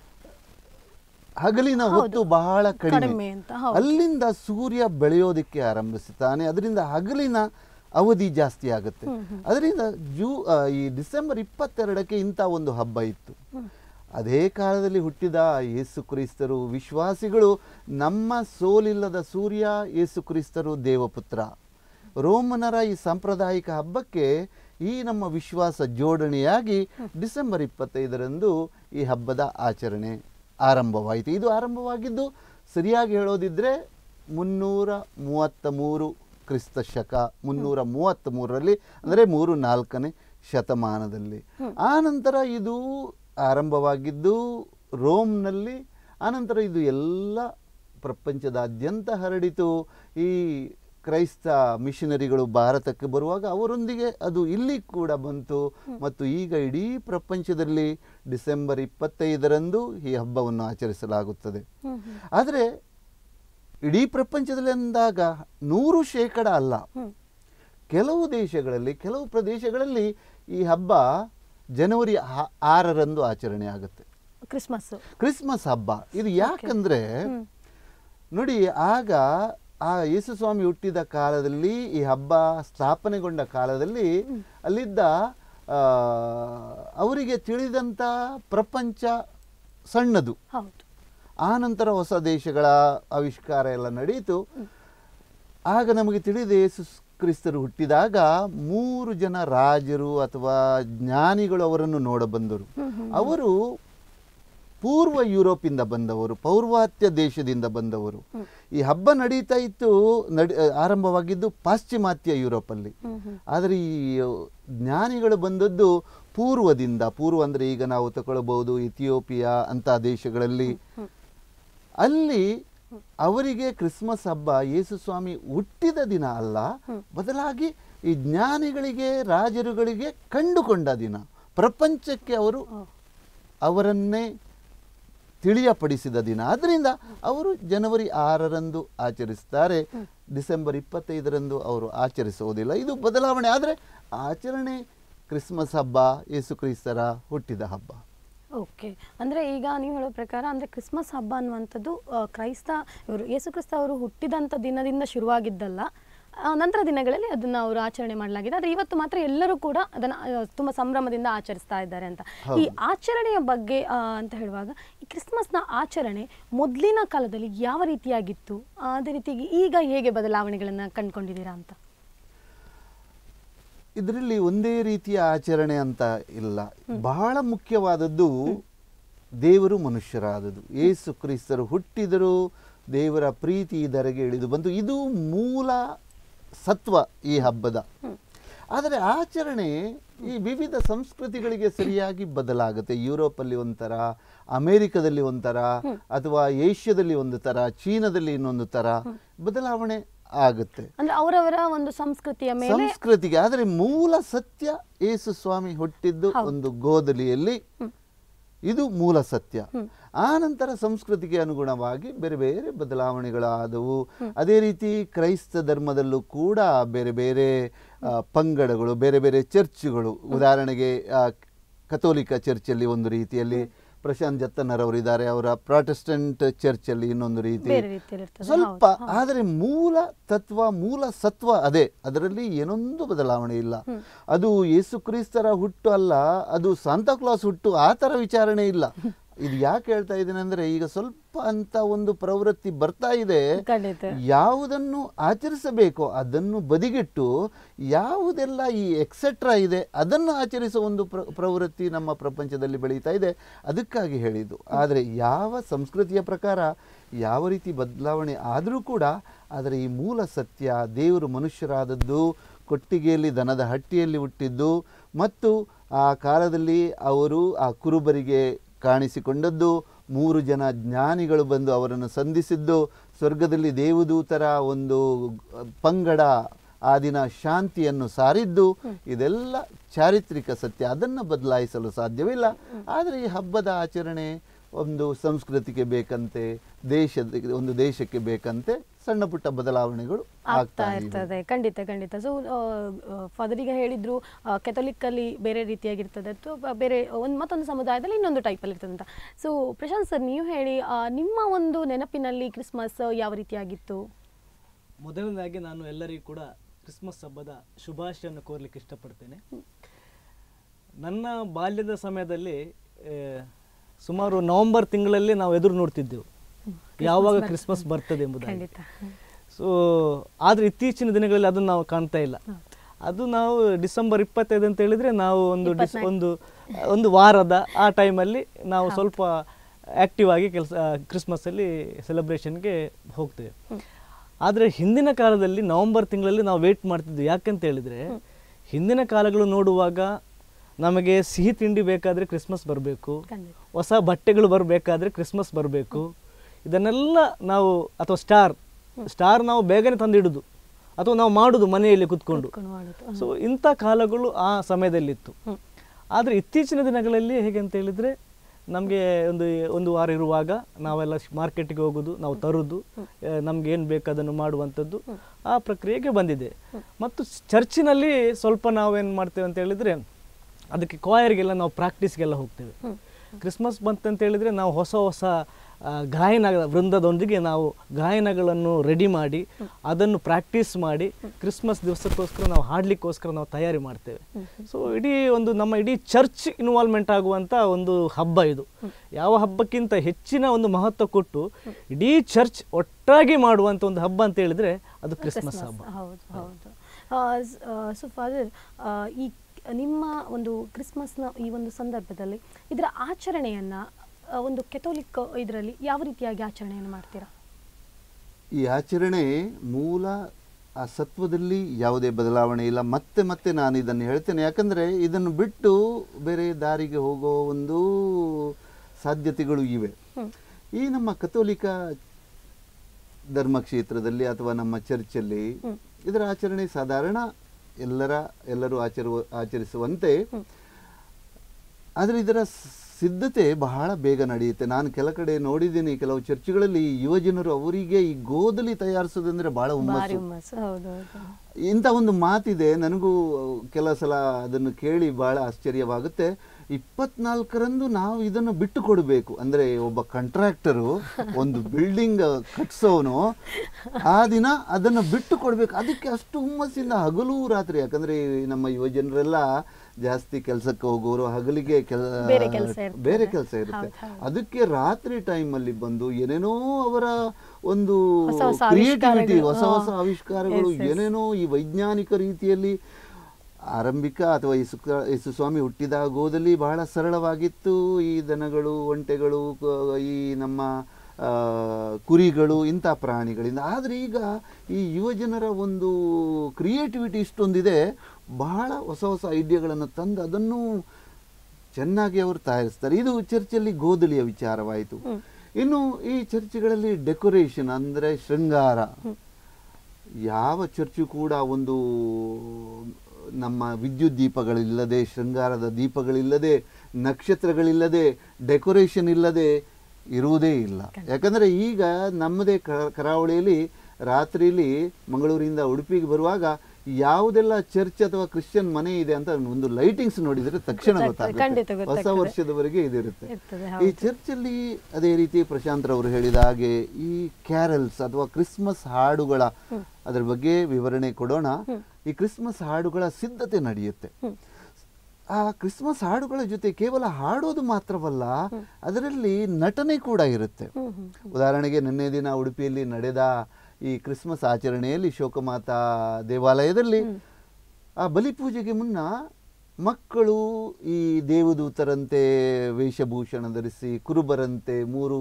ಹಗಲಿನ ಹೊತ್ತು ಬಹಳ ಕಡಿಮೆ. ಅಲ್ಲಿಂದ ಸೂರ್ಯ ಬೆಳೆಯೋದಕ್ಕೆ ಆರಂಭಿಸುತ್ತಾನೆ. ಅದರಿಂದ ಹಗಲಿನ ಅವಧಿ ಜಾಸ್ತಿ ಆಗುತ್ತೆ. ಅದರಿಂದ ಈ ಡಿಸೆಂಬರ್ 22ಕ್ಕೆ ಇಂಥ ಒಂದು ಹಬ್ಬ ಇತ್ತು. ಅದೇ ಕಾಲದಲ್ಲಿ ಹುಟ್ಟಿದ ಯೇಸು ಕ್ರಿಸ್ತರು, ವಿಶ್ವಾಸಿಗಳು ನಮ್ಮ ಸೋಲಿಲ್ಲದ ಸೂರ್ಯ ಯೇಸು ಕ್ರಿಸ್ತರು ದೇವಪುತ್ರ. ರೋಮನರ ಈ ಸಾಂಪ್ರದಾಯಿಕ ಹಬ್ಬಕ್ಕೆ ಈ ನಮ್ಮ ವಿಶ್ವಾಸ ಜೋಡಣೆಯಾಗಿ ಡಿಸೆಂಬರ್ 25ರಂದು ಈ ಹಬ್ಬದ ಆಚರಣೆ ಆರಂಭವಾಯಿತು. ಇದು ಆರಂಭವಾಗಿದ್ದು ಸರಿಯಾಗಿ ಹೇಳೋದಿದ್ರೆ 333 ಕ್ರಿಸ್ತ ಶಕ 333ರಲ್ಲಿ, ಅಂದರೆ 3/4ನೇ ಶತಮಾನದಲ್ಲಿ. ಆನಂತರ ಇದು ಆರಂಭವಾಗಿದ್ದು ರೋಮ್ನಲ್ಲಿ, ಆನಂತರ ಇದು ಎಲ್ಲ ಪ್ರಪಂಚದಾದ್ಯಂತ ಹರಡಿತು. ಈ ಕ್ರೈಸ್ತ ಮಿಷನರಿಗಳು ಭಾರತಕ್ಕೆ ಬರುವಾಗ ಅವರೊಂದಿಗೆ ಅದು ಇಲ್ಲಿ ಕೂಡ ಬಂತು. ಮತ್ತು ಈಗ ಇಡೀ ಪ್ರಪಂಚದಲ್ಲಿ ಡಿಸೆಂಬರ್ 25ರಂದು ಈ ಹಬ್ಬವನ್ನು ಆಚರಿಸಲಾಗುತ್ತದೆ. ಆದರೆ ಇಡೀ ಪ್ರಪಂಚದಲ್ಲಿ ಅಂದಾಗ 100% ಅಲ್ಲ. ಕೆಲವು ದೇಶಗಳಲ್ಲಿ, ಕೆಲವು ಪ್ರದೇಶಗಳಲ್ಲಿ ಈ ಹಬ್ಬ ಜನವರಿ 6ರಂದು ಆಚರಣೆ ಆಗುತ್ತೆ, ಕ್ರಿಸ್ಮಸ್ ಹಬ್ಬ. ಇದು ಯಾಕಂದ್ರೆ ನೋಡಿ, ಆಗ ಆ ಯೇಸು ಸ್ವಾಮಿ ಹುಟ್ಟಿದ ಕಾಲದಲ್ಲಿ, ಈ ಹಬ್ಬ ಸ್ಥಾಪನೆಗೊಂಡ ಕಾಲದಲ್ಲಿ ಅಲ್ಲಿದ್ದ ಅವರಿಗೆ ತಿಳಿದಂಥ ಪ್ರಪಂಚ ಸಣ್ಣದು. ಆನಂತರ ಹೊಸ ದೇಶಗಳ ಆವಿಷ್ಕಾರ ಎಲ್ಲ ನಡೆಯಿತು. ಆಗ ನಮಗೆ ತಿಳಿದ ಯೇಸು ಕ್ರಿಸ್ತರು ಹುಟ್ಟಿದಾಗ 3 ಜನ ರಾಜರು ಅಥವಾ ಜ್ಞಾನಿಗಳು ಅವರನ್ನು ನೋಡಬಂದರು. ಅವರು ಪೂರ್ವ ಯುರೋಪಿಂದ ಬಂದವರು, ಪೌರ್ವಾತ್ಯ ದೇಶದಿಂದ ಬಂದವರು. ಈ ಹಬ್ಬ ನಡೀತಾ ಇತ್ತು, ಆರಂಭವಾಗಿದ್ದು ಪಾಶ್ಚಿಮಾತ್ಯ ಯುರೋಪಲ್ಲಿ. ಆದರೆ ಈ ಜ್ಞಾನಿಗಳು ಬಂದದ್ದು ಪೂರ್ವದಿಂದ. ಪೂರ್ವ ಅಂದರೆ ಈಗ ನಾವು ತಗೊಳ್ಬಹುದು ಇಥಿಯೋಪಿಯಾ ಅಂತ ದೇಶಗಳಲ್ಲಿ. ಅಲ್ಲಿ ಅವರಿಗೆ ಕ್ರಿಸ್ಮಸ್ ಹಬ್ಬ ಯೇಸು ಸ್ವಾಮಿ ಹುಟ್ಟಿದ ದಿನ ಅಲ್ಲ, ಬದಲಾಗಿ ಈ ಜ್ಞಾನಿಗಳಿಗೆ, ರಾಜರುಗಳಿಗೆ ಕಂಡುಕೊಂಡ ದಿನ. ಪ್ರಪಂಚಕ್ಕೆ ಅವರು ಅವರನ್ನೇ ತಿಳಿಯಪಡಿಸಿದ ದಿನ. ಆದ್ದರಿಂದ ಅವರು ಜನವರಿ 6ರಂದು ಆಚರಿಸ್ತಾರೆ, ಡಿಸೆಂಬರ್ 25ರಂದು ಅವರು ಆಚರಿಸುವುದಿಲ್ಲ. ಇದು ಬದಲಾವಣೆ. ಆದರೆ ಆಚರಣೆ ಕ್ರಿಸ್ಮಸ್ ಹಬ್ಬ ಯೇಸು ಕ್ರಿಸ್ತರ ಹುಟ್ಟಿದ ಹಬ್ಬ. ಓಕೆ, ಅಂದರೆ ಈಗ ನೀವು ಹೇಳೋ ಪ್ರಕಾರ ಅಂದರೆ ಕ್ರಿಸ್ಮಸ್ ಹಬ್ಬ ಅನ್ನುವಂಥದ್ದು ಇವರು ಯೇಸು ಕ್ರಿಸ್ತ ಅವರು ಹುಟ್ಟಿದಂಥ ದಿನದಿಂದ ಶುರುವಾಗಿದ್ದಲ್ಲ, ನಂತರ ದಿನಗಳಲ್ಲಿ ಅದನ್ನು ಅವರು ಆಚರಣೆ ಮಾಡಲಾಗಿದೆ. ಆದರೆ ಇವತ್ತು ಮಾತ್ರ ಎಲ್ಲರೂ ಕೂಡ ಅದನ್ನು ತುಂಬ ಸಂಭ್ರಮದಿಂದ ಆಚರಿಸ್ತಾ ಇದ್ದಾರೆ ಅಂತ. ಈ ಆಚರಣೆಯ ಬಗ್ಗೆ ಅಂತ ಹೇಳುವಾಗ, ಈ ಕ್ರಿಸ್ಮಸ್ನ ಆಚರಣೆ ಮೊದಲಿನ ಕಾಲದಲ್ಲಿ ಯಾವ ರೀತಿಯಾಗಿತ್ತು, ಅದೇ ರೀತಿ ಈಗ ಹೇಗೆ ಬದಲಾವಣೆಗಳನ್ನು ಕಂಡುಕೊಂಡಿದ್ದೀರಾ ಅಂತ? ಇದರಲ್ಲಿ ಒಂದೇ ರೀತಿಯ ಆಚರಣೆ ಅಂತ ಇಲ್ಲ. ಬಹಳ ಮುಖ್ಯವಾದದ್ದು ದೇವರು ಮನುಷ್ಯರಾದದ್ದು. ಯೇಸು ಕ್ರಿಸ್ತರು ಹುಟ್ಟಿದರು, ದೇವರ ಪ್ರೀತಿ ಧರೆಗೆ ಇಳಿದು ಬಂತು. ಇದು ಮೂಲ ಸತ್ವ ಈ ಹಬ್ಬದ. ಆದರೆ ಆಚರಣೆ ಈ ವಿವಿಧ ಸಂಸ್ಕೃತಿಗಳಿಗೆ ಸರಿಯಾಗಿ ಬದಲಾಗುತ್ತೆ. ಯುರೋಪಲ್ಲಿ ಒಂಥರ, ಅಮೆರಿಕದಲ್ಲಿ ಒಂಥರ, ಅಥವಾ ಏಷ್ಯಾದಲ್ಲಿ ಒಂದು ಥರ, ಚೀನಾದಲ್ಲಿ ಇನ್ನೊಂದು ಥರ ಬದಲಾವಣೆ ಆಗುತ್ತೆ. ಅಂದ್ರೆ ಅವರವರ ಒಂದು ಸಂಸ್ಕೃತಿಗೆ. ಆದರೆ ಮೂಲ ಸತ್ಯ ಯೇಸು ಸ್ವಾಮಿ ಹುಟ್ಟಿದ್ದು ಒಂದು ಗೋದಲಿಯಲ್ಲಿ, ಇದು ಮೂಲ ಸತ್ಯ. ಆ ನಂತರ ಸಂಸ್ಕೃತಿಗೆ ಅನುಗುಣವಾಗಿ ಬೇರೆ ಬೇರೆ ಬದಲಾವಣೆಗಳಾದವು. ಅದೇ ರೀತಿ ಕ್ರೈಸ್ತ ಧರ್ಮದಲ್ಲೂ ಕೂಡ ಬೇರೆ ಬೇರೆ ಪಂಗಡಗಳು, ಬೇರೆ ಬೇರೆ ಚರ್ಚ್ಗಳು. ಉದಾಹರಣೆಗೆ ಕಥೋಲಿಕ ಚರ್ಚಲ್ಲಿ ಒಂದು ರೀತಿಯಲ್ಲಿ, ಪ್ರಶಾಂತ್ ಜತ್ತನರವರು ಇದ್ದಾರೆ, ಅವರ ಪ್ರಾಟೆಸ್ಟೆಂಟ್ ಚರ್ಚಲ್ಲಿ ಇನ್ನೊಂದು ರೀತಿ ಸ್ವಲ್ಪ. ಆದರೆ ಮೂಲ ತತ್ವ, ಮೂಲ ಸತ್ವ ಅದೇ. ಅದರಲ್ಲಿ ಏನೊಂದು ಬದಲಾವಣೆ ಇಲ್ಲ. ಅದು ಯೇಸು ಕ್ರಿಸ್ತರ ಹುಟ್ಟು ಅಲ್ಲ, ಅದು ಸಾಂತಾಕ್ಲಾಸ್ ಹುಟ್ಟು, ಆ ಥರ ವಿಚಾರಣೆ ಇಲ್ಲ. ಇದು ಯಾಕೆ ಹೇಳ್ತಾ ಇದ್ದೇನೆ ಅಂದ್ರೆ, ಈಗ ಸ್ವಲ್ಪ ಅಂತ ಒಂದು ಪ್ರವೃತ್ತಿ ಬರ್ತಾ ಇದೆ. ಯಾವುದನ್ನು ಆಚರಿಸಬೇಕೋ ಅದನ್ನು ಬದಿಗಿಟ್ಟು ಯಾವುದೆಲ್ಲ ಈ ಎಕ್ಸೆಟ್ರಾ ಇದೆ ಅದನ್ನು ಆಚರಿಸುವ ಒಂದು ಪ್ರವೃತ್ತಿ ನಮ್ಮ ಪ್ರಪಂಚದಲ್ಲಿ ಬೆಳೀತಾ ಇದೆ. ಅದಕ್ಕಾಗಿ ಹೇಳಿದ್ದು. ಆದರೆ ಯಾವ ಸಂಸ್ಕೃತಿಯ ಪ್ರಕಾರ ಯಾವ ರೀತಿ ಬದಲಾವಣೆ ಆದರೂ ಕೂಡ, ಆದರೆ ಈ ಮೂಲ ಸತ್ಯ, ದೇವರು ಮನುಷ್ಯರಾದದ್ದು, ಕೊಟ್ಟಿಗೆಯಲ್ಲಿ ದನದ ಹಟ್ಟಿಯಲ್ಲಿ ಹುಟ್ಟಿದ್ದು, ಮತ್ತು ಆ ಕಾಲದಲ್ಲಿ ಅವರು ಆ ಕುರುಬರಿಗೆ ಕಾಣಿಸಿಕೊಂಡದ್ದು, 3 ಜನ ಜ್ಞಾನಿಗಳು ಬಂದು ಅವರನ್ನು ಸಂಧಿಸಿದ್ದು, ಸ್ವರ್ಗದಲ್ಲಿ ದೇವದೂತರ ಒಂದು ಪಂಗಡ ಆ ದಿನ ಶಾಂತಿಯನ್ನು ಸಾರಿದ್ದು, ಇದೆಲ್ಲ ಚಾರಿತ್ರಿಕ ಸತ್ಯ. ಅದನ್ನು ಬದಲಾಯಿಸಲು ಸಾಧ್ಯವಿಲ್ಲ. ಆದರೆ ಈ ಹಬ್ಬದ ಆಚರಣೆ ಒಂದು ಸಂಸ್ಕೃತಿಗೆ ಬೇಕಂತೆ, ಒಂದು ದೇಶಕ್ಕೆ ಬೇಕಂತೆ ಸಣ್ಣ ಪುಟ್ಟ ಬದಲಾವಣೆಗಳು ಆಗ್ತಾ ಇರ್ತದೆ. ಖಂಡಿತ. ಸೊ ಫಾದರ್ ಈಗ ಹೇಳಿದ್ರು ಕೆಥೋಲಿಕ್ ಅಲ್ಲಿ ಬೇರೆ ರೀತಿಯಾಗಿರ್ತದೆ, ಅಥವಾ ಬೇರೆ ಮತ್ತೊಂದು ಸಮುದಾಯದಲ್ಲಿ ಇನ್ನೊಂದು ಟೈಪಲ್ಲಿ ಇರ್ತದೆ ಅಂತ. ಸೊ ಪ್ರಶಾಂತ್ ಸರ್, ನೀವು ಹೇಳಿ, ನಿಮ್ಮ ಒಂದು ನೆನಪಿನಲ್ಲಿ ಕ್ರಿಸ್ಮಸ್ ಯಾವ ರೀತಿಯಾಗಿತ್ತು? ಮೊದಲನೇದಾಗಿ ನಾನು ಎಲ್ಲರಿಗೂ ಕೂಡ ಕ್ರಿಸ್ಮಸ್ ಹಬ್ಬದ ಶುಭಾಶಯನ್ನು ಕೋರ್ಲಿಕ್ಕೆ ಇಷ್ಟಪಡ್ತೇನೆ. ನನ್ನ ಬಾಲ್ಯದ ಸಮಯದಲ್ಲಿ ಸುಮಾರು ನವೆಂಬರ್ ತಿಂಗಳಲ್ಲಿ ನಾವು ಎದುರು ನೋಡ್ತಿದ್ದೆವು ಯಾವಾಗ ಕ್ರಿಸ್ಮಸ್ ಬರ್ತದೆ ಎಂಬುದಾಗಿ. ಸೊ ಆದರೆ ಇತ್ತೀಚಿನ ದಿನಗಳಲ್ಲಿ ಅದನ್ನು ನಾವು ಕಾಣ್ತಾ ಇಲ್ಲ. ಅದು ನಾವು ಡಿಸೆಂಬರ್ 25 ಅಂತ ಹೇಳಿದರೆ ನಾವು ಒಂದು ವಾರದ ಆ ಟೈಮಲ್ಲಿ ನಾವು ಸ್ವಲ್ಪ ಆ್ಯಕ್ಟಿವ್ ಆಗಿ ಕ್ರಿಸ್ಮಸ್ಸಲ್ಲಿ ಸೆಲೆಬ್ರೇಷನ್ಗೆ ಹೋಗ್ತೇವೆ. ಆದರೆ ಹಿಂದಿನ ಕಾಲದಲ್ಲಿ ನವೆಂಬರ್ ತಿಂಗಳಲ್ಲಿ ನಾವು ವೇಟ್ ಮಾಡ್ತಿದ್ವಿ. ಯಾಕಂತ ಹೇಳಿದರೆ ಹಿಂದಿನ ಕಾಲಗಳು ನೋಡುವಾಗ ನಮಗೆ ಸಿಹಿ ತಿಂಡಿ ಬೇಕಾದರೆ ಕ್ರಿಸ್ಮಸ್ ಬರಬೇಕು, ಖಂಡಿತ. ಹೊಸ ಬಟ್ಟೆಗಳು ಬರಬೇಕಾದ್ರೆ ಕ್ರಿಸ್ಮಸ್ ಬರಬೇಕು. ಇದನ್ನೆಲ್ಲ ನಾವು ಅಥವಾ ಸ್ಟಾರ್ ನಾವು ಬೇಗನೆ ತಂದಿಡುದು ಅಥವಾ ನಾವು ಮಾಡುದು ಮನೆಯಲ್ಲಿ ಕುತ್ಕೊಂಡು. ಸೊ ಇಂಥ ಕಾಲಗಳು ಆ ಸಮಯದಲ್ಲಿತ್ತು. ಆದರೆ ಇತ್ತೀಚಿನ ದಿನಗಳಲ್ಲಿ ಹೇಗೆ ಅಂತ ಹೇಳಿದರೆ ನಮಗೆ ಒಂದು ವಾರ ಇರುವಾಗ ನಾವೆಲ್ಲ ಮಾರ್ಕೆಟಿಗೆ ಹೋಗೋದು, ನಾವು ತರೋದು, ನಮ್ಗೆ ಏನು ಬೇಕು ಅದನ್ನು ಮಾಡುವಂಥದ್ದು ಆ ಪ್ರಕ್ರಿಯೆಗೆ ಬಂದಿದೆ. ಮತ್ತು ಚರ್ಚಿನಲ್ಲಿ ಸ್ವಲ್ಪ ನಾವೇನು ಮಾಡ್ತೇವೆ ಅಂತ ಹೇಳಿದರೆ ಅದಕ್ಕೆ ಕ್ವಾಯರ್ಗೆಲ್ಲ ನಾವು ಪ್ರಾಕ್ಟೀಸ್ಗೆಲ್ಲ ಹೋಗ್ತೇವೆ. ಕ್ರಿಸ್ಮಸ್ ಬಂತಂತ ಹೇಳಿದರೆ ನಾವು ಹೊಸ ಹೊಸ ಗಾಯನ ವೃಂದದೊಂದಿಗೆ ನಾವು ಗಾಯನಗಳನ್ನು ರೆಡಿ ಮಾಡಿ ಅದನ್ನು ಪ್ರಾಕ್ಟೀಸ್ ಮಾಡಿ ಕ್ರಿಸ್ಮಸ್ ದಿವಸಕ್ಕೋಸ್ಕರ ನಾವು ಹಾಡಲಿಕ್ಕೋಸ್ಕರ ನಾವು ತಯಾರಿ ಮಾಡ್ತೇವೆ. ಸೊ ನಮ್ಮ ಇಡೀ ಚರ್ಚ್ ಇನ್ವಾಲ್ವ್ಮೆಂಟ್ ಆಗುವಂಥ ಒಂದು ಹಬ್ಬ ಇದು. ಯಾವ ಹಬ್ಬಕ್ಕಿಂತ ಹೆಚ್ಚಿನ ಒಂದು ಮಹತ್ವ ಕೊಟ್ಟು ಇಡೀ ಚರ್ಚ್ ಒಟ್ಟಾಗಿ ಮಾಡುವಂಥ ಒಂದು ಹಬ್ಬ ಅಂತ ಹೇಳಿದರೆ ಅದು ಕ್ರಿಸ್ಮಸ್ ಹಬ್ಬ. ಹೌದು ಹೌದು. ಸೊ ಫಾದರ್, ಈ ನಿಮ್ಮ ಒಂದು ಕ್ರಿಸ್ಮಸ್ನ ಈ ಒಂದು ಸಂದರ್ಭದಲ್ಲಿ ಇದರ ಆಚರಣೆಯನ್ನು ಒಂದು ಕೆಥೋಲಿಕ್ ಇದರಲ್ಲಿ ಯಾವ ರೀತಿಯಾಗಿ ಆಚರಣೆಯನ್ನು ಮಾಡ್ತೀರಾ? ಈ ಆಚರಣೆ ಮೂಲ ಆ ಸತ್ವದಲ್ಲಿ ಯಾವುದೇ ಬದಲಾವಣೆ ಇಲ್ಲ. ಮತ್ತೆ ಮತ್ತೆ ನಾನು ಇದನ್ನು ಹೇಳ್ತೇನೆ, ಯಾಕಂದರೆ ಇದನ್ನು ಬಿಟ್ಟು ಬೇರೆ ದಾರಿಗೆ ಹೋಗೋ ಒಂದು ಸಾಧ್ಯತೆಗಳು ಇವೆ. ಈ ನಮ್ಮ ಕಥೋಲಿಕ ಧರ್ಮಕ್ಷೇತ್ರದಲ್ಲಿ ಅಥವಾ ನಮ್ಮ ಚರ್ಚಲ್ಲಿ ಇದರ ಆಚರಣೆ ಸಾಧಾರಣ ಎಲ್ಲರೂ ಆಚರಿಸುವಂತೆ, ಆದರೆ ಇದರ ಸಿದ್ಧತೆ ಬಹಳ ಬೇಗ ನಡೆಯುತ್ತೆ. ನಾನು ಕೆಲ ಕಡೆ ನೋಡಿದ್ದೀನಿ, ಕೆಲವು ಚರ್ಚ್ಗಳಲ್ಲಿ ಯುವಜನರು ಅವರಿಗೆ ಈ ಗೋಧಲಿ ತಯಾರಿಸೋದಂದ್ರೆ ಬಹಳ ಹುಮ್ಮಸ್ಸು. ಇಂಥ ಒಂದು ಮಾತಿದೆ, ನನಗೂ ಕೆಲ ಸಲ ಅದನ್ನು ಕೇಳಿ ಬಹಳ ಆಶ್ಚರ್ಯವಾಗುತ್ತೆ. 24ರಂದು ನಾವು ಇದನ್ನು ಬಿಟ್ಟು ಕೊಡಬೇಕು ಅಂದರೆ, ಒಬ್ಬ ಕಾಂಟ್ರಾಕ್ಟರು ಒಂದು ಬಿಲ್ಡಿಂಗ್ ಕಟ್ಸೋನು ಆ ದಿನ ಅದನ್ನು ಬಿಟ್ಟು ಕೊಡಬೇಕು. ಅದಕ್ಕೆ ಅಷ್ಟು ಹುಮ್ಮಸ್ಸಿಂದ ಹಗಲು ರಾತ್ರಿ, ಯಾಕಂದರೆ ನಮ್ಮ ಯುವಜನರೆಲ್ಲ ಜಾಸ್ತಿ ಕೆಲಸಕ್ಕೆ ಹೋಗೋರು, ಹಗಲಿಗೆ ಬೇರೆ ಕೆಲಸ ಇರುತ್ತೆ. ಅದಕ್ಕೆ ರಾತ್ರಿ ಟೈಮಲ್ಲಿ ಬಂದು ಏನೇನೋ ಅವರ ಒಂದು ಕ್ರಿಯೇಟಿವಿಟಿ, ಹೊಸ ಹೊಸ ಆವಿಷ್ಕಾರಗಳು, ಏನೇನೋ ಈ ವೈಜ್ಞಾನಿಕ ರೀತಿಯಲ್ಲಿ. ಆರಂಭಿಕ ಅಥವಾ ಯೇಸು ಸ್ವಾಮಿ ಹುಟ್ಟಿದಾಗೋದಲ್ಲಿ ಬಹಳ ಸರಳವಾಗಿತ್ತು. ಈ ದನಗಳು, ಒಂಟೆಗಳು, ಈ ನಮ್ಮ ಕುರಿಗಳು, ಇಂಥ ಪ್ರಾಣಿಗಳಿಂದ. ಆದರೆ ಈಗ ಈ ಯುವಜನರ ಒಂದು ಕ್ರಿಯೇಟಿವಿಟಿ ಇಷ್ಟೊಂದಿದೆ, ಬಹಳ ಹೊಸ ಹೊಸ ಐಡಿಯಾಗಳನ್ನು ತಂದು ಅದನ್ನು ಚೆನ್ನಾಗಿ ಅವರು ತಯಾರಿಸ್ತಾರೆ. ಇದು ಚರ್ಚಲ್ಲಿ ಗೋಧಲಿಯ ವಿಚಾರವಾಯಿತು. ಇನ್ನು ಈ ಚರ್ಚ್ಗಳಲ್ಲಿ ಡೆಕೋರೇಷನ್ ಅಂದರೆ ಶೃಂಗಾರ, ಯಾವ ಚರ್ಚು ಕೂಡ ಒಂದು ನಮ್ಮ ವಿದ್ಯುತ್ ದೀಪಗಳಿಲ್ಲದೆ, ಶೃಂಗಾರದ ದೀಪಗಳಿಲ್ಲದೆ, ನಕ್ಷತ್ರಗಳಿಲ್ಲದೆ, ಡೆಕೋರೇಷನ್ ಇಲ್ಲದೆ ಇರುವುದೇ ಇಲ್ಲ. ಯಾಕಂದರೆ ಈಗ ನಮ್ಮದೇ ಕರಾವಳಿಯಲ್ಲಿ ರಾತ್ರಿಯಲ್ಲಿ ಮಂಗಳೂರಿಂದ ಉಡುಪಿಗೆ ಬರುವಾಗ ಯಾವುದೆಲ್ಲ ಚರ್ಚ್ ಅಥವಾ ಕ್ರಿಶ್ಚಿಯನ್ ಮನೆ ಇದೆ ಅಂತ ಒಂದು ಲೈಟಿಂಗ್ಸ್ ನೋಡಿದರೆ ತಕ್ಷಣ ಗೊತ್ತಾಗುತ್ತೆ. ಹೊಸ ವರ್ಷದವರೆಗೆ ಇದಿರುತ್ತೆ. ಈ ಚರ್ಚಲ್ಲಿ ಅದೇ ರೀತಿ ಪ್ರಶಾಂತ್ ರವರು ಹೇಳಿದ ಹಾಗೆ ಈ ಕ್ಯಾರಲ್ಸ್ ಅಥವಾ ಕ್ರಿಸ್ಮಸ್ ಹಾಡುಗಳ ಅದರ ಬಗ್ಗೆ ವಿವರಣೆ ಕೊಡೋಣ. ಈ ಕ್ರಿಸ್ಮಸ್ ಹಾಡುಗಳ ಸಿದ್ಧತೆ ನಡೆಯುತ್ತೆ. ಆ ಕ್ರಿಸ್ಮಸ್ ಹಾಡುಗಳ ಜೊತೆ ಕೇವಲ ಹಾಡೋದು ಮಾತ್ರವಲ್ಲ, ಅದರಲ್ಲಿ ನಟನೆ ಕೂಡ ಇರುತ್ತೆ. ಉದಾಹರಣೆಗೆ ನಿನ್ನೆ ದಿನ ಉಡುಪಿಯಲ್ಲಿ ನಡೆದ ಈ ಕ್ರಿಸ್ಮಸ್ ಆಚರಣೆಯಲ್ಲಿ ಶೋಕಮಾತಾ ದೇವಾಲಯದಲ್ಲಿ ಆ ಬಲಿಪೂಜೆಗೆ ಮುನ್ನ ಮಕ್ಕಳು ಈ ದೇವದೂತರಂತೆ ವೇಷಭೂಷಣ ಧರಿಸಿ, ಕುರುಬರಂತೆ, 3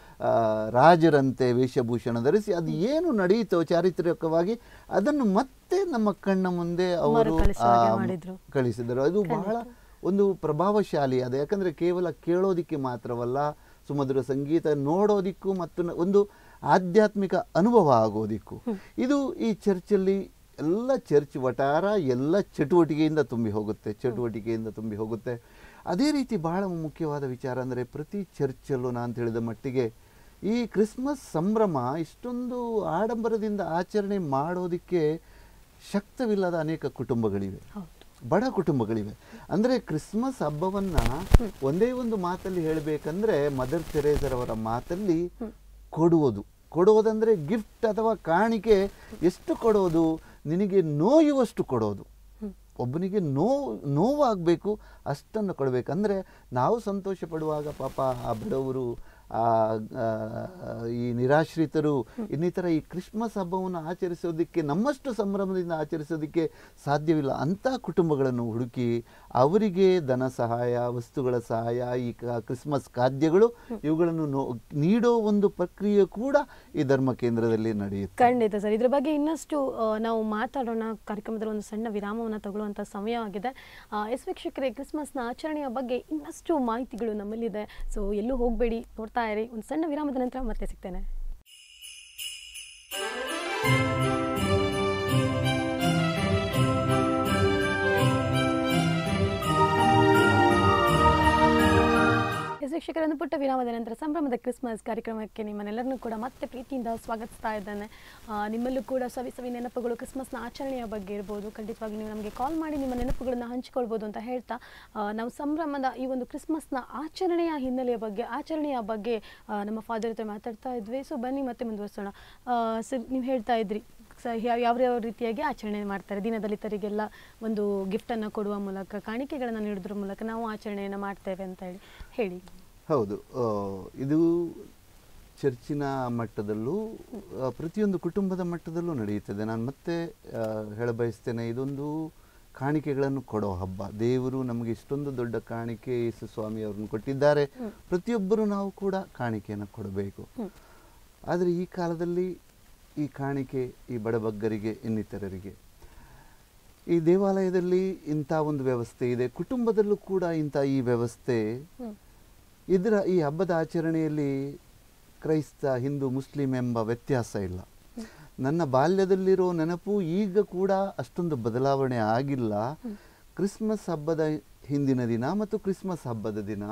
ರಾಜರಂತೆ ವೇಷಭೂಷಣ ಧರಿಸಿ ಅದು ಏನು ನಡೆಯಿತೋ ಚಾರಿತ್ರಿಕವಾಗಿ ಅದನ್ನು ಮತ್ತೆ ನಮ್ಮ ಕಣ್ಣ ಮುಂದೆ ಅವರು ಕಳಿಸಿದರು. ಅದು ಬಹಳ ಒಂದು ಪ್ರಭಾವಶಾಲಿ ಅದು. ಯಾಕಂದರೆ ಕೇವಲ ಕೇಳೋದಿಕ್ಕೆ ಮಾತ್ರವಲ್ಲ, ಸುಮಧುರ ಸಂಗೀತ ನೋಡೋದಿಕ್ಕೂ ಮತ್ತು ಒಂದು ಆಧ್ಯಾತ್ಮಿಕ ಅನುಭವ ಆಗೋದಿಕ್ಕೂ. ಇದು ಈ ಚರ್ಚಲ್ಲಿ ಎಲ್ಲ ಚರ್ಚ್ ವಟಾರ ಎಲ್ಲ ಚಟುವಟಿಕೆಯಿಂದ ತುಂಬಿ ಹೋಗುತ್ತೆ. ಅದೇ ರೀತಿ ಬಹಳ ಮುಖ್ಯವಾದ ವಿಚಾರ ಅಂದರೆ, ಪ್ರತಿ ಚರ್ಚಲ್ಲೂ ನಾನು ತಿಳಿದ ಮಟ್ಟಿಗೆ ಈ ಕ್ರಿಸ್ಮಸ್ ಸಂಭ್ರಮ ಇಷ್ಟೊಂದು ಆಡಂಬರದಿಂದ ಆಚರಣೆ ಮಾಡೋದಕ್ಕೆ ಶಕ್ತವಿಲ್ಲದ ಅನೇಕ ಕುಟುಂಬಗಳಿವೆ, ಬಡ ಕುಟುಂಬಗಳಿವೆ. ಅಂದರೆ ಕ್ರಿಸ್ಮಸ್ ಹಬ್ಬವನ್ನು ಒಂದೇ ಒಂದು ಮಾತಲ್ಲಿ ಹೇಳಬೇಕಂದ್ರೆ, ಮದರ್ ತೆರೇಸರವರ ಮಾತಲ್ಲಿ ಕೊಡುವುದಂದರೆ ಗಿಫ್ಟ್ ಅಥವಾ ಕಾಣಿಕೆ. ಎಷ್ಟು ಕೊಡೋದು? ನಿನಗೆ ನೋಯುವಷ್ಟು ಕೊಡೋದು. ಒಬ್ಬನಿಗೆ ನೋವಾಗಬೇಕು ಅಷ್ಟನ್ನು ಕೊಡಬೇಕಂದ್ರೆ, ನಾವು ಸಂತೋಷ ಪಡುವಾಗ ಪಾಪ ಆ ಬಡವರು ಈ ನಿರಾಶ್ರಿತರು ಇನ್ನಿತರ ಈ ಕ್ರಿಸ್ಮಸ್ ಹಬ್ಬವನ್ನು ಆಚರಿಸೋದಕ್ಕೆ ನಮ್ಮಷ್ಟು ಸಂಭ್ರಮದಿಂದ ಆಚರಿಸೋದಕ್ಕೆ ಸಾಧ್ಯವಿಲ್ಲ ಅಂಥ ಕುಟುಂಬಗಳನ್ನು ಹುಡುಕಿ ಅವರಿಗೆ ಧನ ಸಹಾಯ, ವಸ್ತುಗಳ ಸಹಾಯ, ಈ ಕ್ರಿಸ್ಮಸ್ ಖಾದ್ಯಗಳು ಇವುಗಳನ್ನು ನೀಡೋ ಒಂದು ಪ್ರಕ್ರಿಯೆ ಕೂಡ ಈ ಧರ್ಮ ಕೇಂದ್ರದಲ್ಲಿ ನಡೆಯುತ್ತೆ. ಖಂಡಿತ ಸರ್, ಇದ್ರ ಬಗ್ಗೆ ಇನ್ನಷ್ಟು ನಾವು ಮಾತಾಡೋಣ. ಕಾರ್ಯಕ್ರಮದಲ್ಲಿ ಒಂದು ಸಣ್ಣ ವಿರಾಮವನ್ನು ತಗೊಳ್ಳುವಂಥ ಸಮಯವಾಗಿದೆ. ಎಸ್ ವೀಕ್ಷಕರೇ, ಕ್ರಿಸ್ಮಸ್ನ ಆಚರಣೆಯ ಬಗ್ಗೆ ಇನ್ನಷ್ಟು ಮಾಹಿತಿಗಳು ನಮ್ಮಲ್ಲಿದೆ. ಸೊ ಎಲ್ಲೂ ಹೋಗಬೇಡಿ, ನೋಡ್ತಾ ಇರಿ. ಒಂದು ಸಣ್ಣ ವಿರಾಮದ ನಂತರ ಮತ್ತೆ ಸಿಗ್ತೇನೆ. ವೀಕ್ಷಕರನ್ನು ಪುಟ್ಟ ವಿರಾಮದ ನಂತರ ಸಂಭ್ರಮದ ಕ್ರಿಸ್ಮಸ್ ಕಾರ್ಯಕ್ರಮಕ್ಕೆ ನಿಮ್ಮನ್ನೆಲ್ಲರನ್ನೂ ಕೂಡ ಮತ್ತೆ ಪ್ರೀತಿಯಿಂದ ಸ್ವಾಗತಿಸ್ತಾ ಇದ್ದೇನೆ. ನಿಮ್ಮಲ್ಲೂ ಕೂಡ ಸವಿ ನೆನಪುಗಳು ಕ್ರಿಸ್ಮಸ್ನ ಆಚರಣೆಯ ಬಗ್ಗೆ ಇರ್ಬೋದು. ಖಂಡಿತವಾಗಿ ನೀವು ನಮಗೆ ಕಾಲ್ ಮಾಡಿ ನಿಮ್ಮ ನೆನಪುಗಳನ್ನು ಹಂಚಿಕೊಳ್ಬೋದು ಅಂತ ಹೇಳ್ತಾ, ನಾವು ಸಂಭ್ರಮದ ಈ ಒಂದು ಕ್ರಿಸ್ಮಸ್ನ ಆಚರಣೆಯ ಹಿನ್ನೆಲೆಯ ಬಗ್ಗೆ, ಆಚರಣೆಯ ಬಗ್ಗೆ ನಮ್ಮ ಫಾದರ್ ಹತ್ರ ಮಾತಾಡ್ತಾ ಇದ್ವಿ. ಸೊ ಬನ್ನಿ ಮತ್ತೆ ಮುಂದುವರಿಸೋಣ. ಸರ್, ನೀವು ಹೇಳ್ತಾ ಇದ್ರಿ ಯಾವ ರೀತಿಯಾಗಿ ಆಚರಣೆ ಮಾಡ್ತಾರೆ, ದೀನದಲಿತರಿಗೆಲ್ಲ ಒಂದು ಗಿಫ್ಟನ್ನು ಕೊಡುವ ಮೂಲಕ, ಕಾಣಿಕೆಗಳನ್ನು ನೀಡೋದ್ರ ಮೂಲಕ ನಾವು ಆಚರಣೆಯನ್ನು ಮಾಡ್ತೇವೆ ಅಂತ ಹೇಳಿ. ಹೌದು, ಇದು ಚರ್ಚಿನ ಮಟ್ಟದಲ್ಲೂ ಪ್ರತಿಯೊಂದು ಕುಟುಂಬದ ಮಟ್ಟದಲ್ಲೂ ನಡೆಯುತ್ತದೆ. ನಾನು ಮತ್ತೆ ಹೇಳಬಯಸ್ತೇನೆ, ಇದೊಂದು ಕಾಣಿಕೆಗಳನ್ನು ಕೊಡೋ ಹಬ್ಬ. ದೇವರು ನಮಗೆ ಇಷ್ಟೊಂದು ದೊಡ್ಡ ಕಾಣಿಕೆ ಯೇಸು ಸ್ವಾಮಿ ಅವ್ರನ್ನ ಕೊಟ್ಟಿದ್ದಾರೆ. ಪ್ರತಿಯೊಬ್ಬರು ನಾವು ಕೂಡ ಕಾಣಿಕೆಯನ್ನು ಕೊಡಬೇಕು. ಆದರೆ ಈ ಕಾಲದಲ್ಲಿ ಈ ಕಾಣಿಕೆ ಈ ಬಡಬಗ್ಗರಿಗೆ, ಇನ್ನಿತರರಿಗೆ, ಈ ದೇವಾಲಯದಲ್ಲಿ ಇಂಥ ಒಂದು ವ್ಯವಸ್ಥೆ ಇದೆ, ಕುಟುಂಬದಲ್ಲೂ ಕೂಡ ಇಂಥ ಈ ವ್ಯವಸ್ಥೆ. ಈ ಹಬ್ಬದ ಆಚರಣೆಯಲ್ಲಿ ಕ್ರೈಸ್ತ, ಹಿಂದೂ, ಮುಸ್ಲಿಂ ಎಂಬ ವ್ಯತ್ಯಾಸ ಇಲ್ಲ. ನನ್ನ ಬಾಲ್ಯದಲ್ಲಿರೋ ನೆನಪು ಈಗ ಕೂಡ ಅಷ್ಟೊಂದು ಬದಲಾವಣೆ ಆಗಿಲ್ಲ. ಕ್ರಿಸ್ಮಸ್ ಹಬ್ಬದ ಹಿಂದಿನ ದಿನ ಮತ್ತು ಕ್ರಿಸ್ಮಸ್ ಹಬ್ಬದ ದಿನ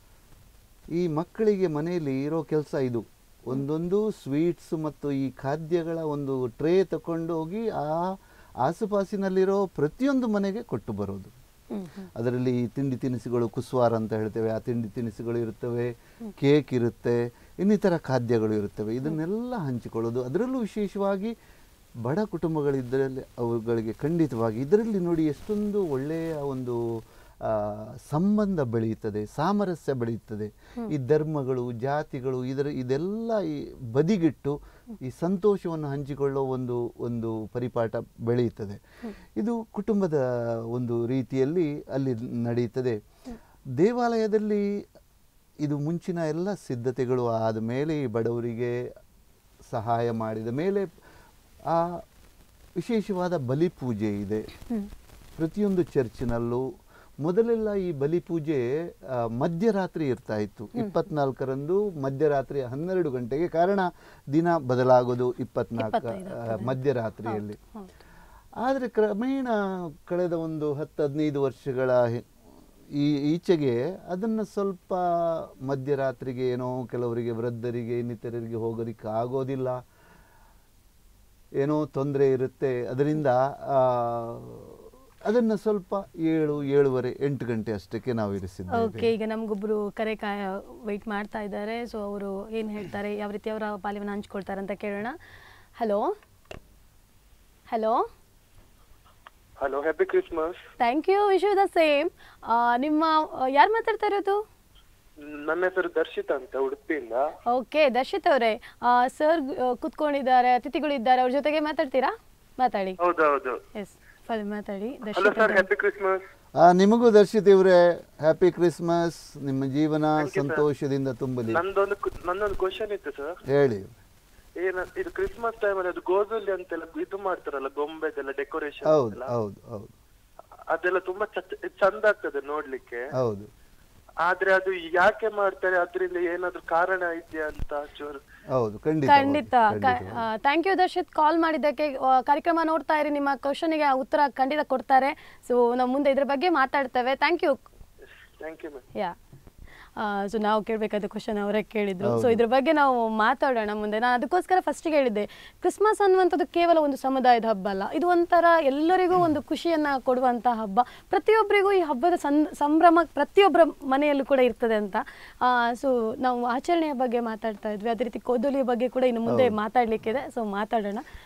ಈ ಮಕ್ಕಳಿಗೆ ಮನೆಯಲ್ಲಿ ಇರೋ ಕೆಲಸ ಇದು. ಒಂದೊಂದು ಸ್ವೀಟ್ಸ್ ಮತ್ತು ಈ ಖಾದ್ಯಗಳ ಒಂದು ಟ್ರೇ ತಕೊಂಡು ಹೋಗಿ ಆಸುಪಾಸಿನಲ್ಲಿರೋ ಪ್ರತಿಯೊಂದು ಮನೆಗೆ ಕೊಟ್ಟು ಬರೋದು. ಅದರಲ್ಲಿ ತಿಂಡಿ ತಿನಿಸುಗಳು, ಕುಸ್ವಾರ ಅಂತ ಹೇಳ್ತೇವೆ, ಆ ತಿಂಡಿ ತಿನಿಸುಗಳು ಇರುತ್ತವೆ, ಕೇಕ್ ಇರುತ್ತೆ, ಇನ್ನಿತರ ಖಾದ್ಯಗಳು ಇರುತ್ತವೆ. ಇದನ್ನೆಲ್ಲ ಹಂಚಿಕೊಳ್ಳೋದು. ಅದರಲ್ಲೂ ವಿಶೇಷವಾಗಿ ಬಡ ಕುಟುಂಬಗಳಿದ್ದರಲ್ಲಿ ಅವುಗಳಿಗೆ ಖಂಡಿತವಾಗಿ ಇದರಲ್ಲಿ ನೋಡಿ ಎಷ್ಟೊಂದು ಒಳ್ಳೆಯ ಒಂದು ಸಂಬಂಧ ಬೆಳೆಯುತ್ತದೆ, ಸಾಮರಸ್ಯ ಬೆಳೆಯುತ್ತದೆ. ಈ ಧರ್ಮಗಳು, ಜಾತಿಗಳು ಇದೆಲ್ಲ ಈ ಬದಿಗಿಟ್ಟು ಈ ಸಂತೋಷವನ್ನು ಹಂಚಿಕೊಳ್ಳೋ ಒಂದು ಪರಿಪಾಠ ಬೆಳೆಯುತ್ತದೆ. ಇದು ಕುಟುಂಬದ ಒಂದು ರೀತಿಯಲ್ಲಿ ಅಲ್ಲಿ ನಡೆಯುತ್ತದೆ. ದೇವಾಲಯದಲ್ಲಿ ಇದು ಮುಂಚಿನ ಎಲ್ಲ ಸಿದ್ಧತೆಗಳು ಆದ ಮೇಲೆ, ಈ ಬಡವರಿಗೆ ಸಹಾಯ ಮಾಡಿದ ಮೇಲೆ ಆ ವಿಶೇಷವಾದ ಬಲಿಪೂಜೆ ಇದೆ ಪ್ರತಿಯೊಂದು ಚರ್ಚಿನಲ್ಲೂ. ಮೊದಲೆಲ್ಲ ಈ ಬಲಿಪೂಜೆ ಮಧ್ಯರಾತ್ರಿ ಇರ್ತಾ ಇತ್ತು, 24ರಂದು ಮಧ್ಯರಾತ್ರಿ 12 ಗಂಟೆಗೆ. ಕಾರಣ ದಿನ ಬದಲಾಗೋದು 24 ಮಧ್ಯರಾತ್ರಿಯಲ್ಲಿ. ಆದರೆ ಕ್ರಮೇಣ ಕಳೆದ ಒಂದು 10-15 ವರ್ಷಗಳ ಈಚೆಗೆ ಅದನ್ನು ಸ್ವಲ್ಪ ಮಧ್ಯರಾತ್ರಿಗೆ ಏನೋ ಕೆಲವರಿಗೆ, ವೃದ್ಧರಿಗೆ, ಇನ್ನಿತರರಿಗೆ ಹೋಗೋದಕ್ಕೆ ಆಗೋದಿಲ್ಲ, ಏನೋ ತೊಂದರೆ ಇರುತ್ತೆ. ಅದರಿಂದ ಅದನ್ನು ಸ್ವಲ್ಪ 7:30, 8 ಗಂಟೆ ಅಷ್ಟಕ್ಕೆ ನಾವು ಇರಿಸಿದ್ದೇವೆ. ಓಕೆ, ಈಗ ನಮಗೊಬ್ಬರು ಕರೆ ವೆಯ್ಟ್ ಮಾಡ್ತಾ ಇದ್ದಾರೆ. ಸೊ ಅವರು ಏನು ಹೇಳ್ತಾರೆ, ಯಾವ ರೀತಿ ಅವರ ಬಾಲ್ಯವನ್ನು ಹಂಚ್ಕೊಳ್ತಾರೆ ಅಂತ ಕೇಳೋಣ. Hello hello hello, happy Christmas. Thank you, wish you the same. ನಿಮ್ಮ ಯಾರು ಮಾತಾಡ್ತಾ ಇರೋದು? ನನ್ನ ಹೆಸರು ದರ್ಶಿತ ಅಂತ, ಉಡುಪಿಯಿಂದ. ಓಕೆ ದರ್ಶಿತ್ ಅವರೇ, ಸರ್ ಕುತ್ಕೊಂಡಿದ್ದಾರೆ, ಅತಿಥಿಗಳಿದ್ದಾರೆ, ಅವ್ರ ಜೊತೆಗೆ ಮಾತಾಡ್ತೀರಾ? ಮಾತಾಡಿ. ಹೌದೌದು, ಎಸ್ ಮಾತಾಡಿ. Hello sir, happy Christmas. ನಿಮಗೂ ದರ್ಶಿತ್ ಇವರೇ ಹ್ಯಾಪಿ ಕ್ರಿಸ್ಮಸ್. ನಿಮ್ಮ ಜೀವನ ಸಂತೋಷದಿಂದ ತುಂಬಲಿ. ನನ್ನೊಂದು ಕ್ವಶನ್ ಇತ್ತು ಸರ್. ಹೇಳಿ. ಇದು ಕ್ರಿಸ್ಮಸ್ ಟೈಮ್ ಅಲ್ಲಿ ಅದು ಗೋಧುಲಿ ಅಂತೆಲ್ಲ ಇದು ಮಾಡ್ತಾರಲ್ಲ, ಗೊಂಬೆದೆಲ್ಲ ಡೆಕೋರೇಷನ್. ಹೌದು ಹೌದು ಹೌದು, ಅದೆಲ್ಲ ತುಂಬಾ ಚಂದ ಆಗ್ತದೆ ನೋಡ್ಲಿಕ್ಕೆ. ಹೌದು. ಆದ್ರೆ ಅದು ಯಾಕೆ ಮಾಡ್ತಾರೆ, ಅದರಿಂದ ಏನಾದ್ರು ಕಾರಣ ಇದೆಯಾ ಅಂತ ಚೂರು? ಹೌದು, ಖಂಡಿತ. ಥ್ಯಾಂಕ್ ಯು ದರ್ಶಿತ್, ಕಾಲ್ ಮಾಡಿದ್ದಕ್ಕೆ. ಕಾರ್ಯಕ್ರಮ ನೋಡ್ತಾ ಇರಿ, ನಿಮ್ಮ ಕ್ವಶನ್ಗೆ ಉತ್ತರ ಖಂಡಿತ ಕೊಡ್ತಾರೆ. ಸೊ ನಾವು ಮುಂದೆ ಇದ್ರ ಬಗ್ಗೆ ಮಾತಾಡ್ತೇವೆ. Thank you. ಯಾ, ಸೊ ನಾವು ಕೇಳಬೇಕಾದ ಕ್ವಶನ್ ಅವರೇ ಕೇಳಿದ್ರು. ಸೊ ಇದ್ರ ಬಗ್ಗೆ ನಾವು ಮಾತಾಡೋಣ ಮುಂದೆ. ನಾನು ಅದಕ್ಕೋಸ್ಕರ ಫಸ್ಟಿಗೆ ಹೇಳಿದ್ದೆ, ಕ್ರಿಸ್ಮಸ್ ಅನ್ನುವಂಥದ್ದು ಕೇವಲ ಒಂದು ಸಮುದಾಯದ ಹಬ್ಬ ಅಲ್ಲ, ಇದು ಒಂಥರ ಎಲ್ಲರಿಗೂ ಒಂದು ಖುಷಿಯನ್ನು ಕೊಡುವಂಥ ಹಬ್ಬ. ಪ್ರತಿಯೊಬ್ಬರಿಗೂ ಈ ಹಬ್ಬದ ಸಂಭ್ರಮ ಪ್ರತಿಯೊಬ್ಬರ ಮನೆಯಲ್ಲೂ ಕೂಡ ಇರ್ತದೆ ಅಂತ. ಸೊ ನಾವು ಆಚರಣೆಯ ಬಗ್ಗೆ ಮಾತಾಡ್ತಾ ಇದ್ವಿ, ಅದೇ ರೀತಿ ಕೋದೋಲಿಯ ಬಗ್ಗೆ ಕೂಡ ಇನ್ನು ಮುಂದೆ ಮಾತಾಡಲಿಕ್ಕಿದೆ. ಸೊ ಮಾತಾಡೋಣ.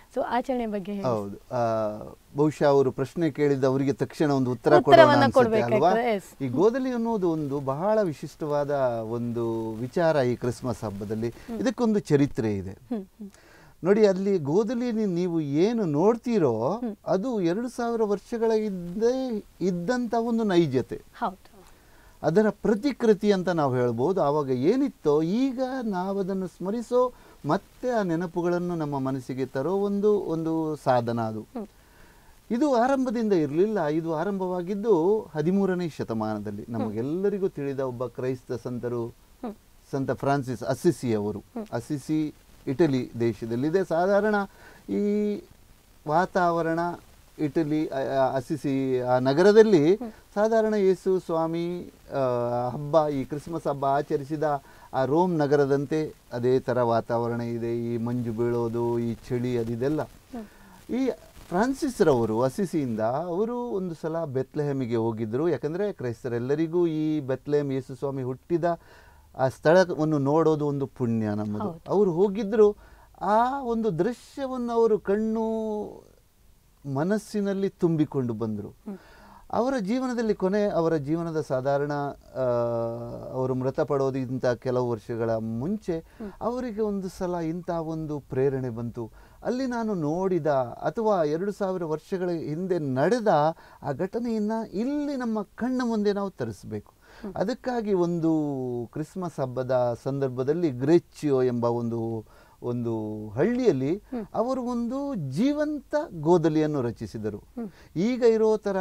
ಸೊ ಆಚರಣೆ ಬಗ್ಗೆ ಹೇಳಿ. ಹೌದು, ಬಹುಶಃ ಅವರು ಪ್ರಶ್ನೆ ಕೇಳಿದ ಅವರಿಗೆ ತಕ್ಷಣ ಒಂದು ಉತ್ತರ ಕೊಡೋಣ ಉತ್ತರವನ್ನ ಅನ್ಸುತ್ತೆ ಕೊಡ್ಬೇಕಾಗ್ತದೆ, ಅಲ್ವಾ? yes. ಈ ಗೋಧಲಿ ಅನ್ನೋದು ಒಂದು ಬಹಳ ವಿಶಿಷ್ಟವಾದ ಒಂದು ವಿಚಾರ ಈ ಕ್ರಿಸ್ಮಸ್ ಹಬ್ಬದಲ್ಲಿ. ಇದಕ್ಕೊಂದು ಚರಿತ್ರೆ ಇದೆ ನೋಡಿ. ಅಲ್ಲಿ ಗೋಧಲಿ ನೀವು ಏನು ನೋಡ್ತೀರೋ ಅದು 2000 ವರ್ಷಗಳ ಹಿಂದೆ ಇದ್ದಂಥ ಒಂದು ನೈಜತೆ, ಹೌದು, ಅದರ ಪ್ರತಿಕೃತಿ ಅಂತ ನಾವು ಹೇಳ್ಬೋದು. ಆವಾಗ ಏನಿತ್ತೋ ಈಗ ನಾವದನ್ನು ಸ್ಮರಿಸೋ ಮತ್ತೆ ಆ ನೆನಪುಗಳನ್ನು ನಮ್ಮ ಮನಸ್ಸಿಗೆ ತರೋ ಒಂದು ಸಾಧನ ಅದು. ಇದು ಆರಂಭದಿಂದ ಇರಲಿಲ್ಲ. ಇದು ಆರಂಭವಾಗಿದ್ದು 13ನೇ ಶತಮಾನದಲ್ಲಿ. ನಮಗೆಲ್ಲರಿಗೂ ತಿಳಿದ ಒಬ್ಬ ಕ್ರೈಸ್ತ ಸಂತರು ಸಂತ ಫ್ರಾನ್ಸಿಸ್ ಅಸಿಸಿ ಅವರು. ಅಸಿಸಿ ಇಟಲಿ ದೇಶದಲ್ಲಿದೆ. ಸಾಧಾರಣ ಈ ವಾತಾವರಣ ಇಟಲಿ ಅಸಿಸಿ ಆ ನಗರದಲ್ಲಿ ಸಾಧಾರಣ ಯೇಸು ಸ್ವಾಮಿ ಹಬ್ಬ, ಈ ಕ್ರಿಸ್ಮಸ್ ಹಬ್ಬ ಆಚರಿಸಿದ ಆ ರೋಮ್ ನಗರದಂತೆ ಅದೇ ಥರ ವಾತಾವರಣ ಇದೆ. ಈ ಮಂಜು ಬೀಳೋದು, ಈ ಚಳಿ, ಅದಿದೆಲ್ಲ. ಈ ಫ್ರಾನ್ಸಿಸ್ ರವರು ಅಸಿಸಿಯಿಂದ ಅವರು ಒಂದು ಸಲ ಬೆತ್ಲೆಹೆಮಿಗೆ ಹೋಗಿದ್ದರು. ಯಾಕಂದರೆ ಕ್ರೈಸ್ತರೆಲ್ಲರಿಗೂ ಈ ಬೆತ್ಲೆಹೆಮ್ ಯೇಸು ಸ್ವಾಮಿ ಹುಟ್ಟಿದ ಆ ಸ್ಥಳವನ್ನು ನೋಡೋದು ಒಂದು ಪುಣ್ಯ ನಮ್ಮದು. ಅವರು ಹೋಗಿದ್ದರು. ಆ ಒಂದು ದೃಶ್ಯವನ್ನು ಅವರು ಕಣ್ಣು ಮನಸ್ಸಿನಲ್ಲಿ ತುಂಬಿಕೊಂಡು ಬಂದರು. ಅವರ ಜೀವನದಲ್ಲಿ ಅವರ ಜೀವನದ ಸಾಧಾರಣ ಅವರು ಮೃತಪಡೋದಿಂತ ಕೆಲವು ವರ್ಷಗಳ ಮುಂಚೆ ಅವರಿಗೆ ಒಂದು ಸಲ ಇಂಥ ಒಂದು ಪ್ರೇರಣೆ ಬಂತು. ಅಲ್ಲಿ ನಾನು ನೋಡಿದ ಅಥವಾ 2000 ವರ್ಷಗಳ ಹಿಂದೆ ನಡೆದ ಆ ಘಟನೆಯನ್ನು ಇಲ್ಲಿ ನಮ್ಮ ಕಣ್ಣ ಮುಂದೆ ನಾವು ತರಿಸಬೇಕು. ಅದಕ್ಕಾಗಿ ಒಂದು ಕ್ರಿಸ್ಮಸ್ ಹಬ್ಬದ ಸಂದರ್ಭದಲ್ಲಿ ಗ್ರೆಚ್ಚಿಯೋ ಎಂಬ ಒಂದು ಹಳ್ಳಿಯಲ್ಲಿ ಅವರು ಒಂದು ಜೀವಂತ ಗೋಧಲಿಯನ್ನು ರಚಿಸಿದರು. ಈಗ ಇರೋ ಥರ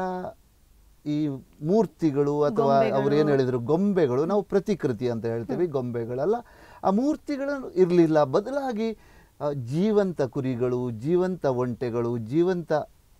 ಈ ಮೂರ್ತಿಗಳು ಅಥವಾ ಅವ್ರು ಏನು ಹೇಳಿದ್ರು ಗೊಂಬೆಗಳು, ನಾವು ಪ್ರತಿಕೃತಿ ಅಂತ ಹೇಳ್ತೀವಿ, ಗೊಂಬೆಗಳಲ್ಲ. ಆ ಮೂರ್ತಿಗಳು ಇರಲಿಲ್ಲ. ಬದಲಾಗಿ ಜೀವಂತ ಕುರಿಗಳು, ಜೀವಂತ ಒಂಟೆಗಳು, ಜೀವಂತ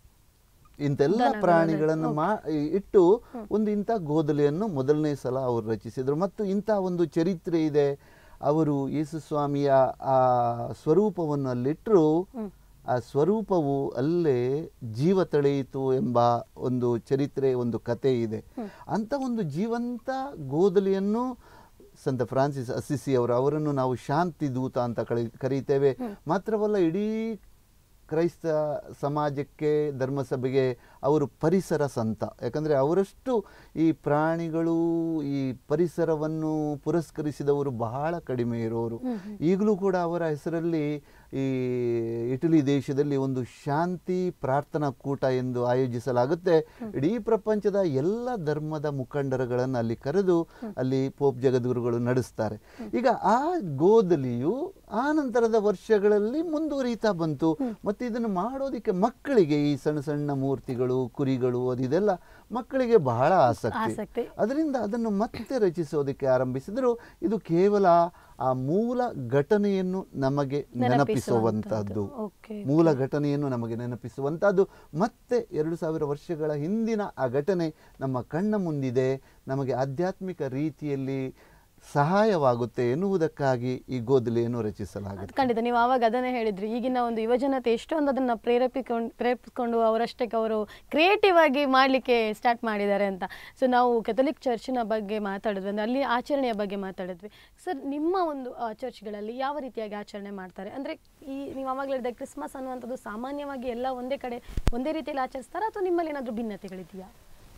ಇಂತೆಲ್ಲ ಪ್ರಾಣಿಗಳನ್ನು ಇಟ್ಟು ಒಂದು ಇಂಥ ಗೋಧಲಿಯನ್ನು ಮೊದಲನೇ ಸಲ ಅವರು ರಚಿಸಿದರು. ಮತ್ತು ಇಂಥ ಒಂದು ಚರಿತ್ರೆ ಇದೆ. ಅವರು ಯೇಸು ಸ್ವಾಮಿಯ ಆ ಸ್ವರೂಪವನ್ನು ಅಲ್ಲಿಟ್ಟರು. ಆ ಸ್ವರೂಪವು ಅಲ್ಲೇ ಜೀವ ತಳೆಯಿತು ಎಂಬ ಒಂದು ಚರಿತ್ರೆ, ಒಂದು ಕತೆ ಇದೆ. ಅಂಥ ಒಂದು ಜೀವಂತ ಗೋಧಲಿಯನ್ನು ಸಂತ ಫ್ರಾನ್ಸಿಸ್ ಅಸಿಸಿ ಅವರನ್ನು ನಾವು ಶಾಂತಿ ದೂತ ಅಂತ ಕರೀತೇವೆ. ಮಾತ್ರವಲ್ಲ, ಇಡೀ ಕ್ರೈಸ್ತ ಸಮಾಜಕ್ಕೆ, ಧರ್ಮಸಭೆಗೆ ಅವರು ಪರಿಸರ ಸಂತ. ಯಾಕಂದರೆ ಅವರಷ್ಟು ಈ ಪ್ರಾಣಿಗಳು, ಈ ಪರಿಸರವನ್ನು ಪುರಸ್ಕರಿಸಿದವರು ಬಹಳ ಕಡಿಮೆ ಇರೋರು. ಈಗಲೂ ಕೂಡ ಅವರ ಹೆಸರಲ್ಲಿ ಈ ಇಟಲಿ ದೇಶದಲ್ಲಿ ಒಂದು ಶಾಂತಿ ಪ್ರಾರ್ಥನಾ ಕೂಟ ಎಂದು ಆಯೋಜಿಸಲಾಗುತ್ತೆ. ಇಡೀ ಪ್ರಪಂಚದ ಎಲ್ಲ ಧರ್ಮದ ಮುಖಂಡರುಗಳನ್ನು ಅಲ್ಲಿ ಕರೆದು ಅಲ್ಲಿ ಪೋಪ್ ಜಗದ್ಗುರುಗಳು ನಡೆಸ್ತಾರೆ. ಈಗ ಆ ಗೋಧಲಿಯು ಆ ನಂತರದ ವರ್ಷಗಳಲ್ಲಿ ಮುಂದುವರಿತಾ ಬಂತು. ಮತ್ತು ಇದನ್ನು ಮಾಡೋದಕ್ಕೆ ಮಕ್ಕಳಿಗೆ, ಈ ಸಣ್ಣ ಸಣ್ಣ ಮೂರ್ತಿಗಳು, ಕುರಿಗಳು, ಅದಿದೆಲ್ಲ ಮಕ್ಕಳಿಗೆ ಬಹಳ ಆಸಕ್ತಿ. ಅದರಿಂದ ಅದನ್ನು ಮತ್ತೆ ರಚಿಸೋದಕ್ಕೆ ಆರಂಭಿಸಿದರು. ಇದು ಕೇವಲ ಆ ಮೂಲ ಘಟನೆಯನ್ನು ನಮಗೆ ನೆನಪಿಸುವಂತಹದ್ದು, ಮೂಲ ಘಟನೆಯನ್ನು ನಮಗೆ ನೆನಪಿಸುವಂತಹದ್ದು. ಮತ್ತೆ 2000 ವರ್ಷಗಳ ಹಿಂದಿನ ಆ ಘಟನೆ ನಮ್ಮ ಕಣ್ಣ ಮುಂದಿದೆ, ನಮಗೆ ಆಧ್ಯಾತ್ಮಿಕ ರೀತಿಯಲ್ಲಿ ಸಹಾಯವಾಗುತ್ತೆ ಎನ್ನುವುದಕ್ಕಾಗಿ ಈ ಗೋಧಲಿಯನ್ನು ರಚಿಸಲಾಗುತ್ತೆ. ಖಂಡಿತ, ನೀವು ಆವಾಗ ಅದನ್ನೇ ಹೇಳಿದ್ರಿ. ಈಗಿನ ಒಂದು ಯುವಜನತೆ ಎಷ್ಟೊಂದು ಅದನ್ನು ಪ್ರೇರೇಪಿಸಿಕೊಂಡು ಅವರಷ್ಟಕ್ಕೆ ಅವರು ಕ್ರಿಯೇಟಿವ್ ಆಗಿ ಮಾಡಲಿಕ್ಕೆ ಸ್ಟಾರ್ಟ್ ಮಾಡಿದ್ದಾರೆ ಅಂತ. ಸೊ ನಾವು ಕೆಥೋಲಿಕ್ ಚರ್ಚಿನ ಬಗ್ಗೆ ಮಾತಾಡಿದ್ವಿ, ಅಂದರೆ ಅಲ್ಲಿ ಆಚರಣೆಯ ಬಗ್ಗೆ ಮಾತಾಡಿದ್ವಿ. ಸರ್, ನಿಮ್ಮ ಒಂದು ಚರ್ಚ್ಗಳಲ್ಲಿ ಯಾವ ರೀತಿಯಾಗಿ ಆಚರಣೆ ಮಾಡ್ತಾರೆ? ಅಂದರೆ ನೀವು ಆವಾಗಲೇ ಹೇಳಿದ ಕ್ರಿಸ್ಮಸ್ ಅನ್ನುವಂಥದ್ದು ಸಾಮಾನ್ಯವಾಗಿ ಎಲ್ಲ ಒಂದೇ ಕಡೆ ಒಂದೇ ರೀತಿಯಲ್ಲಿ ಆಚರಿಸ್ತಾರೆ, ಅಥವಾ ನಿಮ್ಮಲ್ಲಿ ಏನಾದರೂ ಭಿನ್ನತೆಗಳಿದೆಯಾ?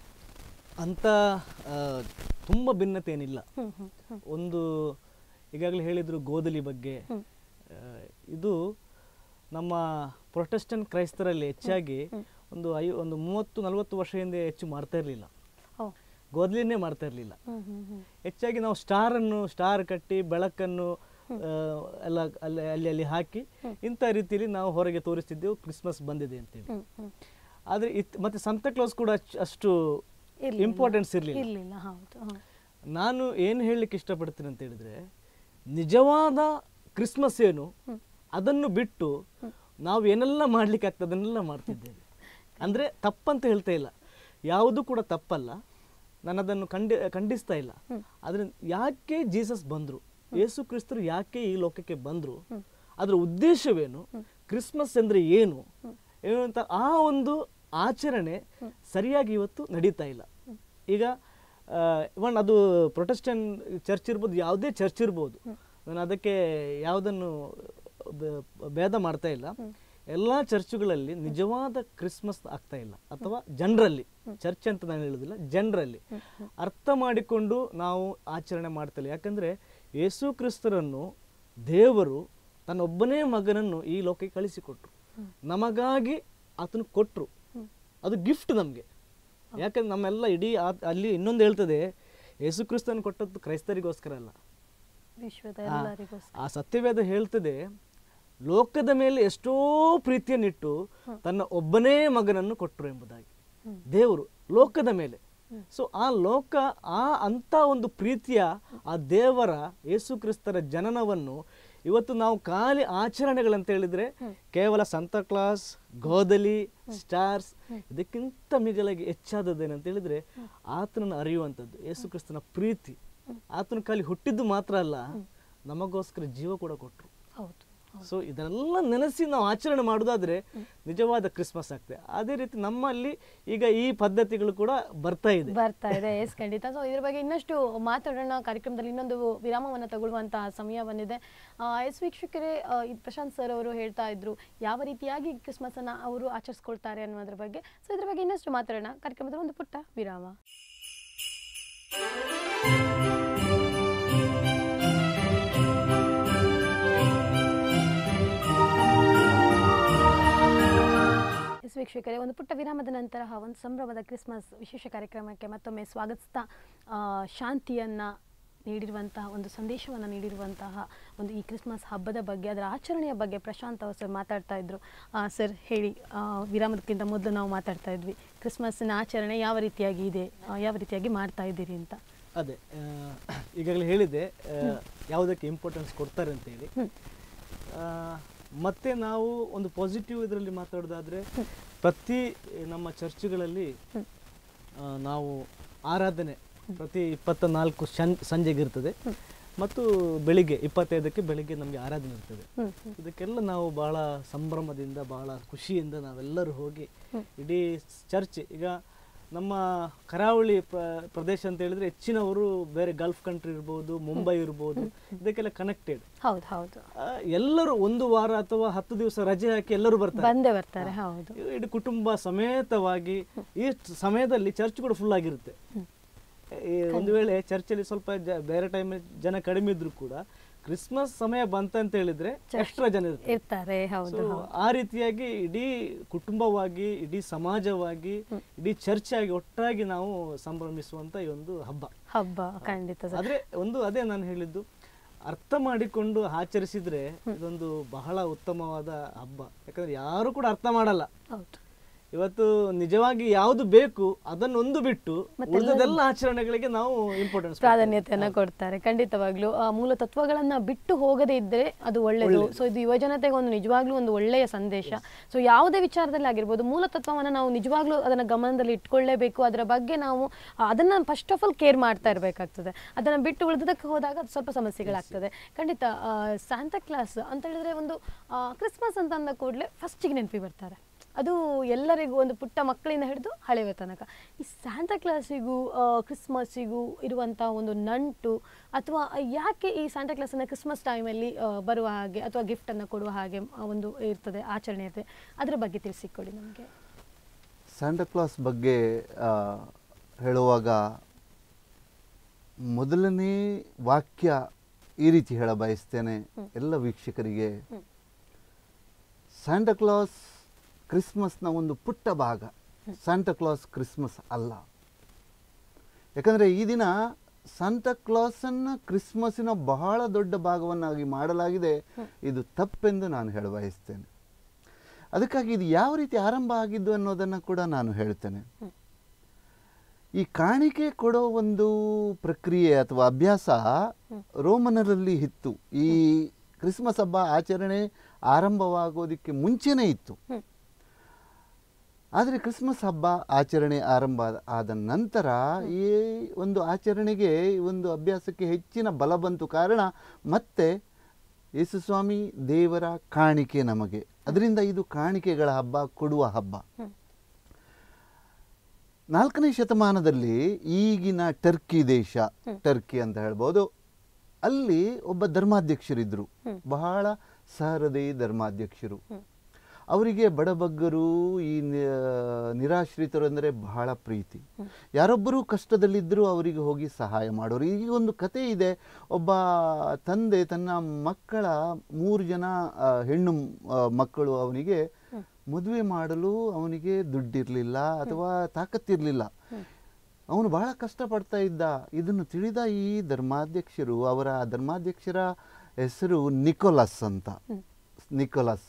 ಅಂತ ತುಂಬ ಭಿನ್ನತೆ ಏನಿಲ್ಲ. ಒಂದು ಈಗಾಗಲೇ ಹೇಳಿದ್ರು ಗೋಧಲಿ ಬಗ್ಗೆ. ಇದು ನಮ್ಮ ಪ್ರೊಟೆಸ್ಟೆಂಟ್ ಕ್ರೈಸ್ತರಲ್ಲಿ ಹೆಚ್ಚಾಗಿ ಒಂದು 30-40 ವರ್ಷ ಹಿಂದೆ ಹೆಚ್ಚು ಮಾಡ್ತಾ ಇರಲಿಲ್ಲ, ಗೋಧಲಿನೇ ಮಾಡ್ತಾ ಇರಲಿಲ್ಲ. ಹೆಚ್ಚಾಗಿ ನಾವು ಸ್ಟಾರ್ ಕಟ್ಟಿ ಬೆಳಕನ್ನು ಎಲ್ಲ ಅಲ್ಲಿ ಹಾಕಿ ಇಂಥ ರೀತಿಯಲ್ಲಿ ನಾವು ಹೊರಗೆ ತೋರಿಸ್ತಿದ್ದೆವು ಕ್ರಿಸ್ಮಸ್ ಬಂದಿದೆ ಅಂತೇಳಿ. ಆದರೆ ಮತ್ತೆ ಸಂತಾ ಕ್ಲಾಸ್ ಕೂಡ ಅಷ್ಟು ಇಂಪಾರ್ಟೆನ್ಸ್ ಇರಲಿಲ್ಲ. ನಾನು ಏನು ಹೇಳಲಿಕ್ಕೆ ಇಷ್ಟಪಡ್ತೀನಿ ಅಂತ ಹೇಳಿದ್ರೆ, ನಿಜವಾದ ಕ್ರಿಸ್ಮಸ್ ಏನು ಅದನ್ನು ಬಿಟ್ಟು ನಾವು ಏನೆಲ್ಲ ಮಾಡ್ಲಿಕ್ಕೆ ಆಗ್ತದೆ ಅದನ್ನೆಲ್ಲ ಮಾಡ್ತಿದ್ದೇವೆ. ಅಂದರೆ ತಪ್ಪಂತ ಹೇಳ್ತಾ ಇಲ್ಲ, ಯಾವುದು ಕೂಡ ತಪ್ಪಲ್ಲ, ನಾನು ಅದನ್ನು ಖಂಡಿಸ್ತಾ ಇಲ್ಲ. ಆದರೆ ಯಾಕೆ ಜೀಸಸ್ ಬಂದರು, ಯೇಸು ಕ್ರಿಸ್ತರು ಯಾಕೆ ಈ ಲೋಕಕ್ಕೆ ಬಂದರು, ಅದರ ಉದ್ದೇಶವೇನು, ಕ್ರಿಸ್ಮಸ್ ಅಂದರೆ ಏನು ಅಂತ ಆ ಒಂದು ಆಚರಣೆ ಸರಿಯಾಗಿ ಇವತ್ತು ನಡೀತಾ ಇಲ್ಲ. ಈಗ ಇವನ್ ಅದು ಪ್ರೊಟೆಸ್ಟೆಂಟ್ ಚರ್ಚ್ ಇರ್ಬೋದು, ಯಾವುದೇ ಚರ್ಚ್ ಇರ್ಬೋದು, ನಾನು ಅದಕ್ಕೆ ಯಾವುದನ್ನು ಭೇದ ಮಾಡ್ತಾ ಇಲ್ಲ. ಎಲ್ಲ ಚರ್ಚುಗಳಲ್ಲಿ ನಿಜವಾದ ಕ್ರಿಸ್ಮಸ್ ಆಗ್ತಾ ಇಲ್ಲ, ಅಥವಾ ಜನರಲ್ಲಿ, ಚರ್ಚ್ ಅಂತ ನಾನು ಹೇಳುದಿಲ್ಲ, ಜನರಲ್ಲಿ ಅರ್ಥ ಮಾಡಿಕೊಂಡು ನಾವು ಆಚರಣೆ ಮಾಡ್ತಿಲ್ಲ. ಯಾಕಂದ್ರೆ ಯೇಸು ಕ್ರಿಸ್ತರನ್ನು ದೇವರು ತನ್ನೊಬ್ಬನೇ ಮಗನನ್ನು ಈ ಲೋಕಕ್ಕೆ ಕಳಿಸಿಕೊಟ್ರು, ನಮಗಾಗಿ ಆತನು ಕೊಟ್ರು. ಅದು ಗಿಫ್ಟ್ ನಮಗೆ. ಯಾಕಂದ್ರೆ ನಮ್ಮೆಲ್ಲ ಇಡೀ ಅಲ್ಲಿ ಇನ್ನೊಂದು ಹೇಳ್ತದೆ, ಯೇಸು ಕ್ರಿಸ್ತನ ಕೊಟ್ಟದ್ದು ಕ್ರೈಸ್ತರಿಗೋಸ್ಕರ ಅಲ್ಲ, ಆ ಸತ್ಯವೇದ ಹೇಳ್ತದೆ, ಲೋಕದ ಮೇಲೆ ಎಷ್ಟೋ ಪ್ರೀತಿಯನ್ನಿಟ್ಟು ತನ್ನ ಒಬ್ಬನೇ ಮಗನನ್ನು ಕೊಟ್ಟರು ಎಂಬುದಾಗಿ. ದೇವರು ಲೋಕದ ಮೇಲೆ. ಸೊ ಆ ಲೋಕ, ಅಂತ ಒಂದು ಪ್ರೀತಿಯ ಆ ದೇವರ ಯೇಸು ಕ್ರಿಸ್ತರ ಜನನವನ್ನು ಇವತ್ತು ನಾವು ಖಾಲಿ ಆಚರಣೆಗಳಂತ ಹೇಳಿದ್ರೆ ಕೇವಲ ಸಂತಾ ಕ್ಲಾಸ್, ಗೋದಲಿ, ಸ್ಟಾರ್ಸ್, ಇದಕ್ಕಿಂತ ಮಿಗಿಲಾಗಿ ಹೆಚ್ಚಾದದ್ದೇನಂತ ಹೇಳಿದ್ರೆ ಆತನನ್ನು ಅರಿಯುವಂಥದ್ದು, ಯೇಸು ಕ್ರಿಸ್ತನ ಪ್ರೀತಿ. ಆತನು ಖಾಲಿ ಹುಟ್ಟಿದ್ದು ಮಾತ್ರ ಅಲ್ಲ, ನಮಗೋಸ್ಕರ ಜೀವ ಕೂಡ ಕೊಟ್ಟರು. ಸೊ ಇದನ್ನೆಲ್ಲ ನೆನೆಸಿ ನಾವು ಆಚರಣೆ ಮಾಡೋದಾದ್ರೆ ನಿಜವಾದ ಕ್ರಿಸ್ಮಸ್ ಆಗ್ತದೆ. ಅದೇ ರೀತಿ ನಮ್ಮಲ್ಲಿ ಈಗ ಈ ಪದ್ಧತಿಗಳು ಕೂಡ ಬರ್ತಾ ಇದೆ. ಎಸ್, ಖಂಡಿತ. ಸೊ ಇದ್ರ ಬಗ್ಗೆ ಇನ್ನಷ್ಟು ಮಾತಾಡೋಣ. ಕಾರ್ಯಕ್ರಮದಲ್ಲಿ ಇನ್ನೊಂದು ವಿರಾಮವನ್ನು ತಗೊಳ್ಳುವಂತಹ ಸಮಯ ಬಂದಿದೆ. ಎಸ್ ವೀಕ್ಷಕರೇ, ಪ್ರಶಾಂತ್ ಸರ್ ಅವರು ಹೇಳ್ತಾ ಇದ್ರು ಯಾವ ರೀತಿಯಾಗಿ ಕ್ರಿಸ್ಮಸ್ ಅನ್ನ ಅವರು ಆಚರಿಸ್ಕೊಳ್ತಾರೆ ಅನ್ನೋದ್ರ ಬಗ್ಗೆ. ಸೊ ಇದ್ರ ಬಗ್ಗೆ ಇನ್ನಷ್ಟು ಮಾತಾಡೋಣ. ಕಾರ್ಯಕ್ರಮದಲ್ಲಿ ಒಂದು ಪುಟ್ಟ ವಿರಾಮ. ವೀಕ್ಷಕರೇ, ಒಂದು ಪುಟ್ಟ ವಿರಾಮದ ನಂತರ ಒಂದು ಸಂಭ್ರಮದ ಕ್ರಿಸ್ಮಸ್ ವಿಶೇಷ ಕಾರ್ಯಕ್ರಮಕ್ಕೆ ಮತ್ತೊಮ್ಮೆ ಸ್ವಾಗತಿಸ್ತಾ, ಶಾಂತಿಯನ್ನು ನೀಡಿರುವಂತಹ ಒಂದು ಸಂದೇಶವನ್ನು ನೀಡಿರುವಂತಹ ಒಂದು ಈ ಕ್ರಿಸ್ಮಸ್ ಹಬ್ಬದ ಬಗ್ಗೆ, ಅದರ ಆಚರಣೆಯ ಬಗ್ಗೆ ಪ್ರಶಾಂತ್ ಅವರು ಸರ್ ಮಾತಾಡ್ತಾ ಇದ್ರು. ಸರ್ ಹೇಳಿ, ವಿರಾಮದಕ್ಕಿಂತ ಮೊದಲು ನಾವು ಮಾತಾಡ್ತಾ ಇದ್ವಿ ಕ್ರಿಸ್ಮಸ್ನ ಆಚರಣೆ ಯಾವ ರೀತಿಯಾಗಿ ಇದೆ, ಯಾವ ರೀತಿಯಾಗಿ ಮಾಡ್ತಾ ಇದ್ದೀರಿ ಅಂತ. ಅದೇ ಈಗಾಗಲೇ ಹೇಳಿದೆ ಯಾವುದಕ್ಕೆ ಇಂಪಾರ್ಟೆನ್ಸ್ ಕೊಡ್ತಾರೆ ಅಂತ ಹೇಳಿ. ಮತ್ತೆ ನಾವು ಒಂದು ಪಾಸಿಟಿವ್ ಇದರಲ್ಲಿ ಮಾತಾಡೋದಾದ್ರೆ, ಪ್ರತಿ ನಮ್ಮ ಚರ್ಚ್ಗಳಲ್ಲಿ ನಾವು ಆರಾಧನೆ ಪ್ರತಿ 24 ಸಂಜೆಗೆ ಇರ್ತದೆ, ಮತ್ತು ಬೆಳಿಗ್ಗೆ 25ಕ್ಕೆ ಬೆಳಿಗ್ಗೆ ನಮಗೆ ಆರಾಧನೆ ಇರ್ತದೆ. ಇದಕ್ಕೆಲ್ಲ ನಾವು ಬಹಳ ಸಂಭ್ರಮದಿಂದ, ಬಹಳ ಖುಷಿಯಿಂದ ನಾವೆಲ್ಲರೂ ಹೋಗಿ ಇಡೀ ಚರ್ಚ್, ಈಗ ನಮ್ಮ ಕರಾವಳಿ ಪ್ರದೇಶ ಅಂತ ಹೇಳಿದ್ರೆ ಹೆಚ್ಚಿನವರು ಬೇರೆ ಗಲ್ಫ್ ಕಂಟ್ರಿ ಇರ್ಬೋದು, ಮುಂಬೈ ಇರ್ಬೋದು, ಇದಕ್ಕೆಲ್ಲ ಕನೆಕ್ಟೆಡ್. ಎಲ್ಲರೂ ಒಂದು ವಾರ ಅಥವಾ 10 ದಿವಸ ರಜೆ ಹಾಕಿ ಎಲ್ಲರೂ ಬರ್ತಾರೆ. ಇಡೀ ಕುಟುಂಬ ಸಮೇತವಾಗಿ ಈ ಸಮಯದಲ್ಲಿ ಚರ್ಚ್ ಕೂಡ ಫುಲ್ ಆಗಿರುತ್ತೆ. ಒಂದು ವೇಳೆ ಚರ್ಚಲ್ಲಿ ಸ್ವಲ್ಪ ಬೇರೆ ಟೈಮ್ ಜನ ಕಡಿಮೆ ಇದ್ರು ಕೂಡ ಕ್ರಿಸ್ಮಸ್ ಸಮಯ ಬಂತಂತ ಹೇಳಿದ್ರೆ ಎಕ್ಸ್ಟ್ರಾ ಜನ ಇರ್ತಾರೆ. ಆ ರೀತಿಯಾಗಿ ಇಡೀ ಕುಟುಂಬವಾಗಿ, ಇಡೀ ಸಮಾಜವಾಗಿ, ಇಡೀ ಚರ್ಚ್ ಆಗಿ ಒಟ್ಟಾಗಿ ನಾವು ಸಂಭ್ರಮಿಸುವಂತ ಈ ಒಂದು ಹಬ್ಬ ಖಂಡಿತ. ಆದ್ರೆ ಅದೇ ನಾನು ಹೇಳಿದ್ದು, ಅರ್ಥ ಮಾಡಿಕೊಂಡು ಆಚರಿಸಿದ್ರೆ ಇದೊಂದು ಬಹಳ ಉತ್ತಮವಾದ ಹಬ್ಬ. ಯಾಕಂದ್ರೆ ಯಾರು ಕೂಡ ಅರ್ಥ ಮಾಡಲ್ಲ. ಇವತ್ತು ನಿಜವಾಗಿ ಯಾವುದು ಬೇಕು ಅದನ್ನೊಂದು ಬಿಟ್ಟು ಉಳಿದೆಲ್ಲ ಆಚರಣೆಗಳಿಗೆ ನಾವು ಇಂಪಾರ್ಟೆನ್ಸ್, ಪ್ರಾಧಾನ್ಯತೆಯನ್ನು ಕೊಡ್ತಾರೆ. ಖಂಡಿತವಾಗ್ಲೂ ಮೂಲ ತತ್ವಗಳನ್ನ ಬಿಟ್ಟು ಹೋಗದೇ ಇದ್ರೆ ಅದು ಒಳ್ಳೆಯದು. ಸೊ ಇದು ಯುವಜನತೆಗೆ ಒಂದು ನಿಜವಾಗ್ಲೂ ಒಂದು ಒಳ್ಳೆಯ ಸಂದೇಶ. ಸೊ ಯಾವುದೇ ವಿಚಾರದಲ್ಲಿ ಆಗಿರ್ಬೋದು, ಮೂಲ ತತ್ವವನ್ನು ನಾವು ನಿಜವಾಗ್ಲೂ ಅದನ್ನ ಗಮನದಲ್ಲಿ ಇಟ್ಕೊಳ್ಳೇಬೇಕು. ಅದರ ಬಗ್ಗೆ ನಾವು ಅದನ್ನ ಫಸ್ಟ್ ಆಫ್ ಆಲ್ ಕೇರ್ ಮಾಡ್ತಾ ಇರಬೇಕಾಗ್ತದೆ. ಅದನ್ನ ಬಿಟ್ಟು ಉಳಿದಕ್ಕೆ ಹೋದಾಗ ಸ್ವಲ್ಪ ಸಮಸ್ಯೆಗಳಾಗ್ತದೆ. ಖಂಡಿತ. ಸಾಂತಾ ಕ್ಲಾಸ್ ಅಂತ ಹೇಳಿದ್ರೆ ಒಂದು ಕ್ರಿಸ್ಮಸ್ ಅಂತ ಅಂದ ಕೂಡಲೇ ಫಸ್ಟಿಗೆ ನೆನಪಿ ಬರ್ತಾರೆ. ಅದು ಎಲ್ಲರಿಗೂ, ಒಂದು ಪುಟ್ಟ ಮಕ್ಕಳಿಂದ ಹಿಡಿದು ಹಳೆಯ ತನಕ. ಈ ಸ್ಯಾಂತಾ ಕ್ಲಾಸಿಗೂ ಕ್ರಿಸ್ಮಸ್ಸಿಗೂ ಇರುವಂಥ ಒಂದು ನಂಟು, ಅಥವಾ ಯಾಕೆ ಈ ಸ್ಯಾಂತಾ ಕ್ಲಾಸನ್ನು ಕ್ರಿಸ್ಮಸ್ ಟೈಮಲ್ಲಿ ಬರುವ ಹಾಗೆ ಅಥವಾ ಗಿಫ್ಟನ್ನು ಕೊಡುವ ಹಾಗೆ ಒಂದು ಇರ್ತದೆ, ಆಚರಣೆ ಇರ್ತದೆ, ಅದರ ಬಗ್ಗೆ ತಿಳಿಸಿಕೊಡಿ ನಮಗೆ. ಸ್ಯಾಂತಾ ಕ್ಲಾಸ್ ಬಗ್ಗೆ ಹೇಳುವಾಗ ಮೊದಲನೇ ವಾಕ್ಯ ಈ ರೀತಿ ಹೇಳ ಬಯಸ್ತೇನೆ ಎಲ್ಲ ವೀಕ್ಷಕರಿಗೆ. ಸ್ಯಾಂತಾ ಕ್ಲಾಸ್ ಕ್ರಿಸ್ಮಸ್ನ ಒಂದು ಪುಟ್ಟ ಭಾಗ. ಸಾಂತಾ ಕ್ಲಾಸ್ ಕ್ರಿಸ್ಮಸ್ ಅಲ್ಲ. ಯಾಕಂದರೆ ಈ ದಿನ ಸಾಂತಾ ಕ್ಲಾಸನ್ನು ಕ್ರಿಸ್ಮಸ್ಸಿನ ಬಹಳ ದೊಡ್ಡ ಭಾಗವನ್ನಾಗಿ ಮಾಡಲಾಗಿದೆ. ಇದು ತಪ್ಪೆಂದು ನಾನು ಹೇಳ ಬಯಸ್ತೇನೆ. ಅದಕ್ಕಾಗಿ ಇದು ಯಾವ ರೀತಿ ಆರಂಭ ಆಗಿದ್ದು ಅನ್ನೋದನ್ನು ಕೂಡ ನಾನು ಹೇಳ್ತೇನೆ. ಈ ಕಾಣಿಕೆ ಕೊಡೋ ಒಂದು ಪ್ರಕ್ರಿಯೆ ಅಥವಾ ಅಭ್ಯಾಸ ರೋಮನರಲ್ಲಿ ಇತ್ತು. ಈ ಕ್ರಿಸ್ಮಸ್ ಹಬ್ಬ ಆಚರಣೆ ಆರಂಭವಾಗೋದಕ್ಕೆ ಮುಂಚೆನೇ ಇತ್ತು. ಆದರೆ ಕ್ರಿಸ್ಮಸ್ ಹಬ್ಬ ಆಚರಣೆ ಆರಂಭ ಆದ ನಂತರ ಈ ಒಂದು ಆಚರಣೆಗೆ, ಈ ಒಂದು ಅಭ್ಯಾಸಕ್ಕೆ ಹೆಚ್ಚಿನ ಬಲ ಬಂತು. ಕಾರಣ ಮತ್ತೆ ಯೇಸುಸ್ವಾಮಿ ದೇವರ ಕಾಣಿಕೆ ನಮಗೆ, ಅದರಿಂದ ಇದು ಕಾಣಿಕೆಗಳ ಹಬ್ಬ, ಕೊಡುವ ಹಬ್ಬ. 4ನೇ ಶತಮಾನದಲ್ಲಿ ಈಗಿನ ಟರ್ಕಿ ದೇಶ, ಟರ್ಕಿ ಅಂತ ಹೇಳ್ಬೋದು, ಅಲ್ಲಿ ಒಬ್ಬ ಧರ್ಮಾಧ್ಯಕ್ಷರಿದ್ರು, ಬಹಳ ಸಹೃದಯಿ ಧರ್ಮಾಧ್ಯಕ್ಷರು. ಅವರಿಗೆ ಬಡಬಗ್ಗರು ಈ ನಿರಾಶ್ರಿತರು ಅಂದರೆ ಬಹಳ ಪ್ರೀತಿ. ಯಾರೊಬ್ಬರೂ ಕಷ್ಟದಲ್ಲಿದ್ದರೂ ಅವರಿಗೆ ಹೋಗಿ ಸಹಾಯ ಮಾಡೋರು. ಈಗ ಒಂದು ಕತೆ ಇದೆ, ಒಬ್ಬ ತಂದೆ ತನ್ನ ಮಕ್ಕಳ 3 ಜನ ಹೆಣ್ಣು ಮಕ್ಕಳು ಅವನಿಗೆ ಮದುವೆ ಮಾಡಲು ಅವನಿಗೆ ದುಡ್ಡಿರಲಿಲ್ಲ ಅಥವಾ ತಾಕತ್ತಿರಲಿಲ್ಲ. ಅವನು ಬಹಳ ಕಷ್ಟಪಡ್ತಾ ಇದ್ದ. ಇದನ್ನು ತಿಳಿದ ಈ ಧರ್ಮಾಧ್ಯಕ್ಷರು, ಧರ್ಮಾಧ್ಯಕ್ಷರ ಹೆಸರು ನಿಕೋಲಸ್ ಅಂತ, ನಿಕೋಲಸ್,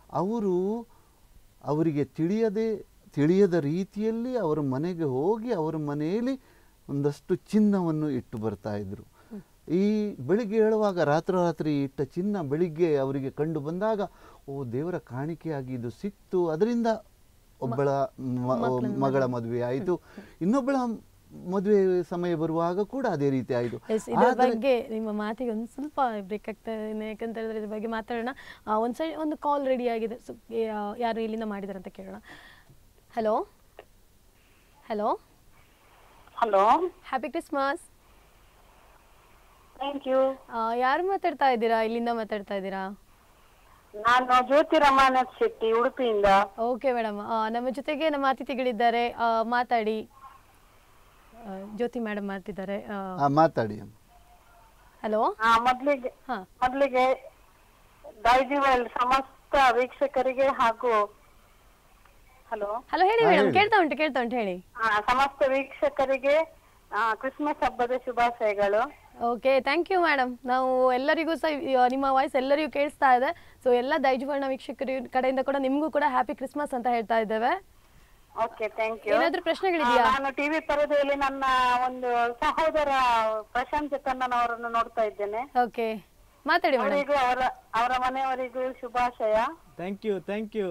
ಅವರಿಗೆ ತಿಳಿಯದ ರೀತಿಯಲ್ಲಿ ಅವರ ಮನೆಗೆ ಹೋಗಿ ಅವರ ಮನೆಯಲ್ಲಿ ಒಂದಷ್ಟು ಚಿನ್ನವನ್ನು ಇಟ್ಟು ಬರ್ತಾ ಇದ್ರು. ಈ ಬೆಳಿಗ್ಗೆ ಹೇಳುವಾಗ ರಾತ್ರಿ ಇಟ್ಟ ಚಿನ್ನ ಬೆಳಿಗ್ಗೆ ಅವರಿಗೆ ಕಂಡು ಬಂದಾಗ, ಓ ದೇವರ ಕಾಣಿಕೆಯಾಗಿ ಇದು ಸಿಕ್ತು. ಅದರಿಂದ ಒಬ್ಬಳ ಮಗಳ ಮದುವೆ ಆಯಿತು. ಇನ್ನೊಬ್ಬಳ ಮದುವೆ ಸಮಯ ಬರುವಾಗ ಕೂಡ ಅದೇ ರೀತಿ ಆಯಿತು. ಇದರ ಬಗ್ಗೆ ನಿಮ್ಮ ಮಾತಿಗೆ ಒಂದು ಸ್ವಲ್ಪ ಬ್ರೇಕ್ ಆಗ್ತದೆ, ಯಾಕಂತ ಹೇಳಿದ್ರೆ ಇದ್ರ ಬಗ್ಗೆ ಮಾತಾಡೋಣ. ಒಂದು ಕಾಲ್ ರೆಡಿ ಆಗಿದೆ, ಯಾರು ಇಲ್ಲಿಂದ ಮಾಡಿದಾರೆ ಅಂತ ಕೇಳೋಣ. Hello hello hello, happy Christmas. Thank you. ಯಾರು ಮಾತಾಡ್ತಾ ಇದ್ದೀರಾ? ಇಲ್ಲಿಂದ ಮಾತಾಡ್ತಾ ಇದ್ದೀರಾ? ನಾನು ಜ್ಯೋತಿ ರಮಾನಾಥ್ ಶೆಟ್ಟಿ, ಉಡುಪಿಯಿಂದ. ಓಕೆ ಮೇಡಮ್, ನಮ್ಮ ಜೊತೆಗೆ ನಮ್ಮ ಅತಿಥಿಗಳಿದ್ದಾರೆ, ಮಾತಾಡಿ. ಜ್ಯೋತಿ ಮೇಡಮ್ ಮಾಡ್ತಿದ್ದಾರೆ, ಮಾತಾಡಿ. ಹಲೋ. ಮೊದಲಿಗೆ ದೈಜಿವಲ್ ಸಮಸ್ತ ವೀಕ್ಷಕರಿಗೆ ಹಾಗೂ ಹಲೋ ಹಲೋ ಹೇಳಿ ಮೇಡಮ್, ಕೇಳ್ತಾ ಉಂಟು ಹೇಳಿ. ಸಮಸ್ತ ವೀಕ್ಷಕರಿಗೆ ಕ್ರಿಸ್ಮಸ್ ಹಬ್ಬದ ಶುಭಾಶಯಗಳು. Okay, thank you madam. ನಾವು ಎಲ್ಲರಿಗೂ ಸಹ ನಿಮ್ಮ ವಾಯ್ಸ್ ಎಲ್ಲರಿಗೂ ಕೇಳಿಸ್ತಾ ಇದೆ. ಸೊ ಎಲ್ಲ ದೈಜವರ್ಣ ವೀಕ್ಷಕರ ಕಡೆಯಿಂದ ಕೂಡ ನಿಮಗೂ ಕೂಡ ಹ್ಯಾಪಿ ಕ್ರಿಸ್ಮಸ್ ಅಂತ ಹೇಳ್ತಾ ಇದ್ದೇವೆ. Okay, thank you. ಏನಾದ್ರೂ ಪ್ರಶ್ನೆಗಳಿದೆಯಾ? ನಾನು ಟಿವಿ ಪರದೆಯಲ್ಲಿ ನನ್ನ ಒಂದು ಸಹೋದರ ಪ್ರಶಾಂತ್ ಚೇತನ್ ಅವರನ್ನು ನೋಡ್ತಾ ಇದ್ದೇನೆ. ಓಕೆ, ಮಾತಾಡಿ ಮೇಡಮ್. ಅವರಿಗೂ ಅವರ ಮನೆಯವರಿಗೂ ಶುಭಾಶಯ. Thank you.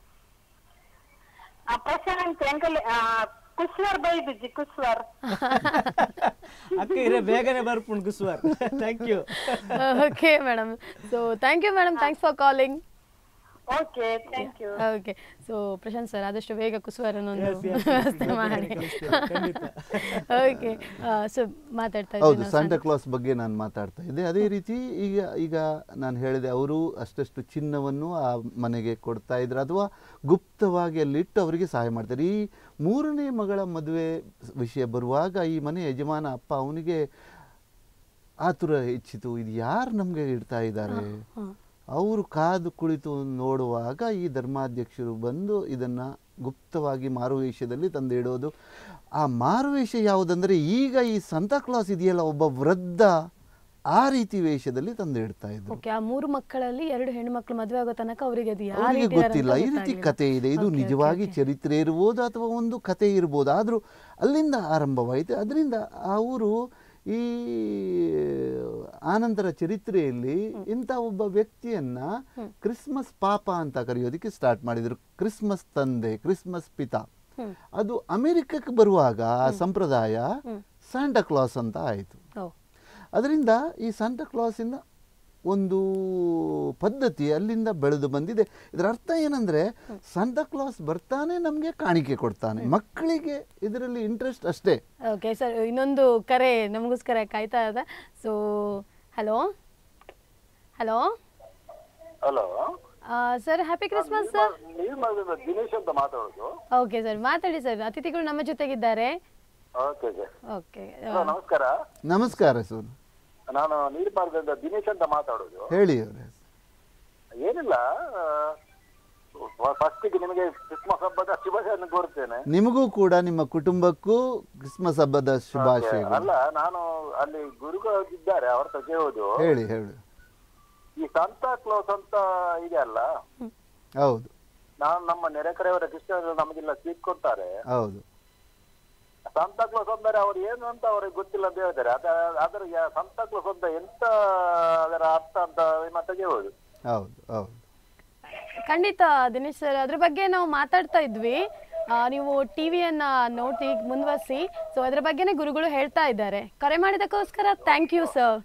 ಪ್ರಶಾಂತ್ ಅಂಕಲ್ ಕುಸ್ವರ್ ಬೈದಿಜ್ಜಿ ಕುಸ್ವರ್ ಅಕ್ಕ ಇರೇ ಬೇಗನೆ ಬರ್ಪುಂಡು ಕುಸ್ವರ್. Thank you. Okay madam, so thank you madam, thanks for calling. Okay, thank you. Okay, so Prashanth sir ಆದಷ್ಟು ಬೇಗ ಕುಸುವರನ್ನೊಂದು ವ್ಯವಸ್ಥೆ ಮಾಡಿ. ಓಕೆ, ಸೊ ಮಾತಾಡ್ತಾ ಇದ್ದೀನಿ. ಹೌದು, ಸಾಂಟಾ ಕ್ಲಾಸ್ ಬಗ್ಗೆ ನಾನು ಮಾತಾಡ್ತಾ ಇದ್ದೆ. ಅದೇ ರೀತಿ ಈಗ ನಾನು ಹೇಳಿದೆ, ಅವರು ಅಷ್ಟಷ್ಟು ಚಿನ್ನವನ್ನು ಆ ಮನೆಗೆ ಕೊಡ್ತಾ ಇದ್ರು ಅಥವಾ ಗುಪ್ತವಾಗಿ ಅಲ್ಲಿಟ್ಟು ಅವರಿಗೆ ಸಹಾಯ ಮಾಡ್ತಾರೆ. ಈ 3ನೇ ಮಗಳ ಮದುವೆ ವಿಷಯ ಬರುವಾಗ ಈ ಮನೆ ಯಜಮಾನ ಅಪ್ಪ ಅವನಿಗೆ ಆತುರ ಹೆಚ್ಚಿತು, ಇದು ಯಾರು ನಮಗೆ ಇಡ್ತಾ ಇದ್ದಾರೆ. ಅವರು ಕಾದು ಕುಳಿತು ನೋಡುವಾಗ ಈ ಧರ್ಮಾಧ್ಯಕ್ಷರು ಬಂದು ಇದನ್ನು ಗುಪ್ತವಾಗಿ ಮಾರುವೇಷದಲ್ಲಿ ತಂದಿಡೋದು. ಆ ಮಾರುವೇಷ ಯಾವುದಂದರೆ, ಈಗ ಈ ಸಂತಾ ಕ್ಲಾಸ್ ಇದೆಯಲ್ಲ, ಒಬ್ಬ ವೃದ್ಧ ಆ ರೀತಿ ವೇಷದಲ್ಲಿ ತಂದಿಡ್ತಾ ಇದ್ರು. ಆ 3 ಮಕ್ಕಳಲ್ಲಿ 2 ಹೆಣ್ಣು ಮಕ್ಕಳು ಮದುವೆ ಆಗೋ ತನಕ ಅವರಿಗೆ ಗೊತ್ತಿಲ್ಲ. ಈ ರೀತಿ ಕತೆ ಇದೆ. ಇದು ನಿಜವಾಗಿ ಚರಿತ್ರೆ ಇರ್ಬೋದು ಅಥವಾ ಒಂದು ಕತೆ ಇರ್ಬೋದು, ಆದರೂ ಅಲ್ಲಿಂದ ಆರಂಭವಾಯಿತು. ಅದರಿಂದ ಅವರು ಈ ಆನಂತರ ಚರಿತ್ರೆಯಲ್ಲಿ ಇಂಥ ಒಬ್ಬ ವ್ಯಕ್ತಿಯನ್ನ ಕ್ರಿಸ್ಮಸ್ ಪಾಪ ಅಂತ ಕರೆಯೋದಕ್ಕೆ ಸ್ಟಾರ್ಟ್ ಮಾಡಿದ್ರು. ಕ್ರಿಸ್ಮಸ್ ತಂದೆ, ಕ್ರಿಸ್ಮಸ್ ಪಿತಾ. ಅದು ಅಮೆರಿಕಕ್ಕೆ ಬರುವಾಗ ಆ ಸಂಪ್ರದಾಯ ಸಾಂಟಾ ಕ್ಲಾಸ್ ಅಂತ ಆಯಿತು. ಅದರಿಂದ ಈ ಸಾಂಟಾ ಕ್ಲಾಸಿಂದ ಒಂದು ಪದ್ಧತಿ ಅಲ್ಲಿಂದ ಬೆಳೆದು ಬಂದಿದೆ. ಇದರ ಅರ್ಥ ಏನಂದ್ರೆ, ಸಾಂಟಾ ಕ್ಲಾಸ್ ಬರ್ತಾನೆ, ನಮಗೆ ಕಾಣಿಕೆ ಕೊಡ್ತಾನೆ, ಮಕ್ಕಳಿಗೆ ಇದರಲ್ಲಿ ಇಂಟ್ರೆಸ್ಟ್ ಅಷ್ಟೇ. ಓಕೆ ಸರ್, ಇನ್ನೊಂದು ಕರೆ ನಮಗೋಸ್ಕರ ಕಾಯ್ತಾ ಇದೆ. So hello hello hello sir, happy Christmas sir. Dinesh ಅಂತ ಮಾತಾಡೋದು. ಓಕೆ ಸರ್, ಮಾತಾಡಿ ಸರ್, ಅತಿಥಿಗಳು ನಮ್ಮ ಜೊತೆಗಿದ್ದಾರೆ. Okay sir. ಓಕೆ, ನಮಸ್ಕಾರ. ನಮಸ್ಕಾರ ಸರ್, ನಾನು ನೀರ್ಮಾರ್ಗದಿಂದ ದಿನೇಶ್ ಅಂತ ಮಾತಾಡೋದು. ಹೇಳಿ ಅವರೇ. ಏನಿಲ್ಲ, ಫಸ್ಟಿಗೆ ನಿಮಗೆ ಕ್ರಿಸ್ಮಸ್ ಹಬ್ಬದ ಶುಭಾಶಯ ಕೋರ್ತೇನೆ. ನಿಮಗೂ ಕೂಡ ನಿಮ್ಮ ಕುಟುಂಬಕ್ಕೂ ಕ್ರಿಸ್ಮಸ್ ಹಬ್ಬದ ಶುಭಾಶಯಗಳು. ಅಲ್ಲ, ನಾನು ಅಲ್ಲಿ ಗುರುಗಳಿದ್ದಾರೆ, ಅವ್ರ ಹತ್ರ ಕೇಳೋದು. ಹೇಳಿ. ಈ ಸಂತಾ ಕ್ಲಾಸ್ ಅಂತ ಇದೆ ಅಲ್ಲ? ಹೌದು. ನಾನು ನಮ್ಮ ನೆರೆಕರೆಯವರ ಕ್ರಿಶ್ಚಿಯನ್ ನಮಗೆಲ್ಲ ಸ್ವೀಟ್ ಕೊಡ್ತಾರೆ. ಹೌದು. ಸಂತಾ ಕ್ಲಾಸ್ ಅಂದರೆ ಅವ್ರು ಏನು ಅಂತ ಅವ್ರಿಗೆ ಗೊತ್ತಿಲ್ಲ ಅಂತ ಹೇಳ್ತಾರೆ. ಅದರ ಸಂತಾ ಕ್ಲಾಸ್ ಅಂತ ಎಂತ ಅದರ ಅರ್ಥ ಅಂತ ಮತ್ತೆ ಕೇಳೋದು. ಹೌದು. ಖಂಡಿತ ದಿನೇಶ್ ಸರ್, ಅದ್ರ ಬಗ್ಗೆ ನಾವು ಮಾತಾಡ್ತಾ ಇದ್ವಿ. ನೀವು ಟಿವಿಯನ್ನ ನೋಡಿ ಮುಂದುವರಿಸಿ. ಸೊ ಅದ್ರ ಬಗ್ಗೆನೇ ಗುರುಗಳು ಹೇಳ್ತಾ ಇದ್ದಾರೆ. ಕರೆ ಮಾಡಿದಕ್ಕೋಸ್ಕರ ಥ್ಯಾಂಕ್ ಯು ಸರ್.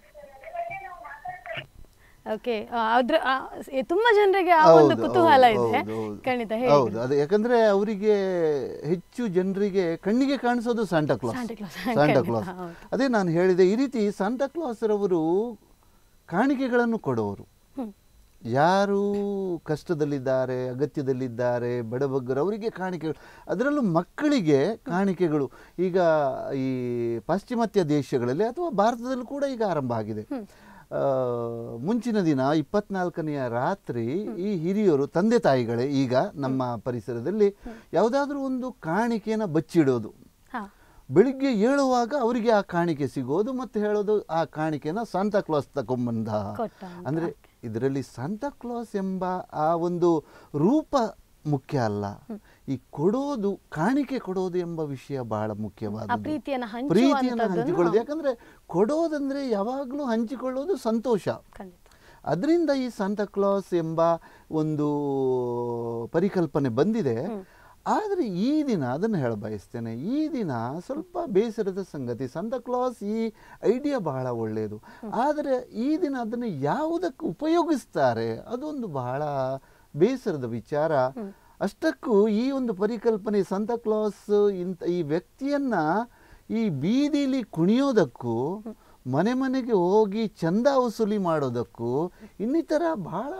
ಓಕೆ, ತುಂಬಾ ಜನರಿಗೆ ಆ ಒಂದು ಕುತೂಹಲ ಇದೆ. ಖಂಡಿತ ಹೌದು. ಅದು ಯಾಕಂದ್ರೆ ಅವರಿಗೆ ಹೆಚ್ಚು ಜನರಿಗೆ ಕಣ್ಣಿಗೆ ಕಾಣಿಸೋದು ಸಾಂಟಾ ಕ್ಲಾಸ್. ಅದೇ ನಾನು ಹೇಳಿದೆ, ಈ ರೀತಿ ಸಾಂಟಾ ಕ್ಲಾಸ್ ರವರು ಕಾಣಿಕೆಗಳನ್ನು ಕೊಡೋರು. ಯಾರು ಕಷ್ಟದಲ್ಲಿದ್ದಾರೆ, ಅಗತ್ಯದಲ್ಲಿದ್ದಾರೆ, ಬಡಬಗ್ಗರು, ಅವರಿಗೆ ಕಾಣಿಕೆಗಳು, ಅದರಲ್ಲೂ ಮಕ್ಕಳಿಗೆ ಕಾಣಿಕೆಗಳು ಈಗ ಈ ಪಾಶ್ಚಿಮಾತ್ಯ ದೇಶಗಳಲ್ಲಿ ಅಥವಾ ಭಾರತದಲ್ಲೂ ಕೂಡ ಈಗ ಆರಂಭ ಆಗಿದೆ. ಮುಂಚಿನ ದಿನ 24ನೆಯ ರಾತ್ರಿ ಈ ಹಿರಿಯರು, ತಂದೆ ತಾಯಿಗಳೇ ಈಗ ನಮ್ಮ ಪರಿಸರದಲ್ಲಿ ಯಾವುದಾದ್ರೂ ಒಂದು ಕಾಣಿಕೆಯನ್ನು ಬಚ್ಚಿಡೋದು, ಬೆಳಿಗ್ಗೆ ಏಳುವಾಗ ಅವರಿಗೆ ಆ ಕಾಣಿಕೆ ಸಿಗೋದು ಮತ್ತು ಹೇಳೋದು ಆ ಕಾಣಿಕೆನ ಸಾಂತಾ ಕ್ಲಾಸ್ ತಗೊಂಬಂದ. ಅಂದರೆ ಇದರಲ್ಲಿ ಸಾಂತಾ ಕ್ಲಾಸ್ ಎಂಬ ಆ ಒಂದು ರೂಪ ಮುಖ್ಯ ಅಲ್ಲ, ಈ ಕೊಡೋದು, ಕಾಣಿಕೆ ಕೊಡೋದು ಎಂಬ ವಿಷಯ ಬಹಳ ಮುಖ್ಯವಾದ. ಪ್ರೀತಿಯನ್ನು ಹಂಚಿಕೊಳ್ಳೋದು, ಯಾಕಂದ್ರೆ ಕೊಡೋದಂದ್ರೆ ಯಾವಾಗಲೂ ಹಂಚಿಕೊಳ್ಳೋದು ಸಂತೋಷ. ಅದರಿಂದ ಈ ಸಾಂತಾ ಕ್ಲಾಸ್ ಎಂಬ ಒಂದು ಪರಿಕಲ್ಪನೆ ಬಂದಿದೆ. ಆದರೆ ಈ ದಿನ ಅದನ್ನು ಹೇಳ ಬಯಸ್ತೇನೆ, ಈ ದಿನ ಸ್ವಲ್ಪ ಬೇಸರದ ಸಂಗತಿ. ಸಾಂತಾ ಕ್ಲಾಸ್ ಈ ಐಡಿಯಾ ಬಹಳ ಒಳ್ಳೆಯದು, ಆದರೆ ಈ ದಿನ ಅದನ್ನು ಯಾವುದಕ್ಕೆ ಉಪಯೋಗಿಸ್ತಾರೆ ಅದೊಂದು ಬಹಳ ಬೇಸರದ ವಿಚಾರ. ಅಷ್ಟಕ್ಕೂ ಈ ಒಂದು ಪರಿಕಲ್ಪನೆ ಸಾಂತಾ ಕ್ಲಾಸ್ ಈ ವ್ಯಕ್ತಿಯನ್ನ ಈ ಬೀದಿಲಿ ಕುಣಿಯೋದಕ್ಕೂ, ಮನೆ ಮನೆಗೆ ಹೋಗಿ ಚಂದ ವಸೂಲಿ ಮಾಡೋದಕ್ಕೂ, ಇನ್ನಿತರ ಬಹಳ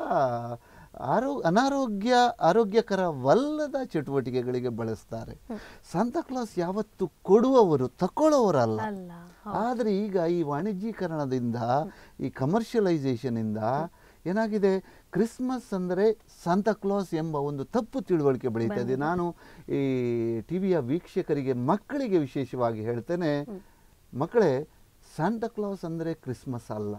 ಆರೋಗ್ಯಕರವಲ್ಲದ ಚಟುವಟಿಕೆಗಳಿಗೆ ಬಳಸ್ತಾರೆ. ಸಾಂತಾ ಕ್ಲಾಸ್ ಯಾವತ್ತು ಕೊಡುವವರು, ತಕೊಳ್ಳೋವರಲ್ಲ. ಆದರೆ ಈಗ ಈ ವಾಣಿಜ್ಯೀಕರಣದಿಂದ, ಈ ಕಮರ್ಷಿಯಲೈಸೇಷನ್ ಇಂದ ಏನಾಗಿದೆ, ಕ್ರಿಸ್ಮಸ್ ಅಂದರೆ ಸಾಂತಾ ಕ್ಲಾಸ್ ಎಂಬ ಒಂದು ತಪ್ಪು ತಿಳುವಳಿಕೆ ಬೆಳೀತಾ ಇದೆ. ನಾನು ಈ ಟಿವಿಯ ವೀಕ್ಷಕರಿಗೆ, ಮಕ್ಕಳಿಗೆ ವಿಶೇಷವಾಗಿ ಹೇಳ್ತೇನೆ, ಮಕ್ಕಳೇ, ಸಾಂತಾ ಕ್ಲಾಸ್ ಅಂದರೆ ಕ್ರಿಸ್ಮಸ್ ಅಲ್ಲ.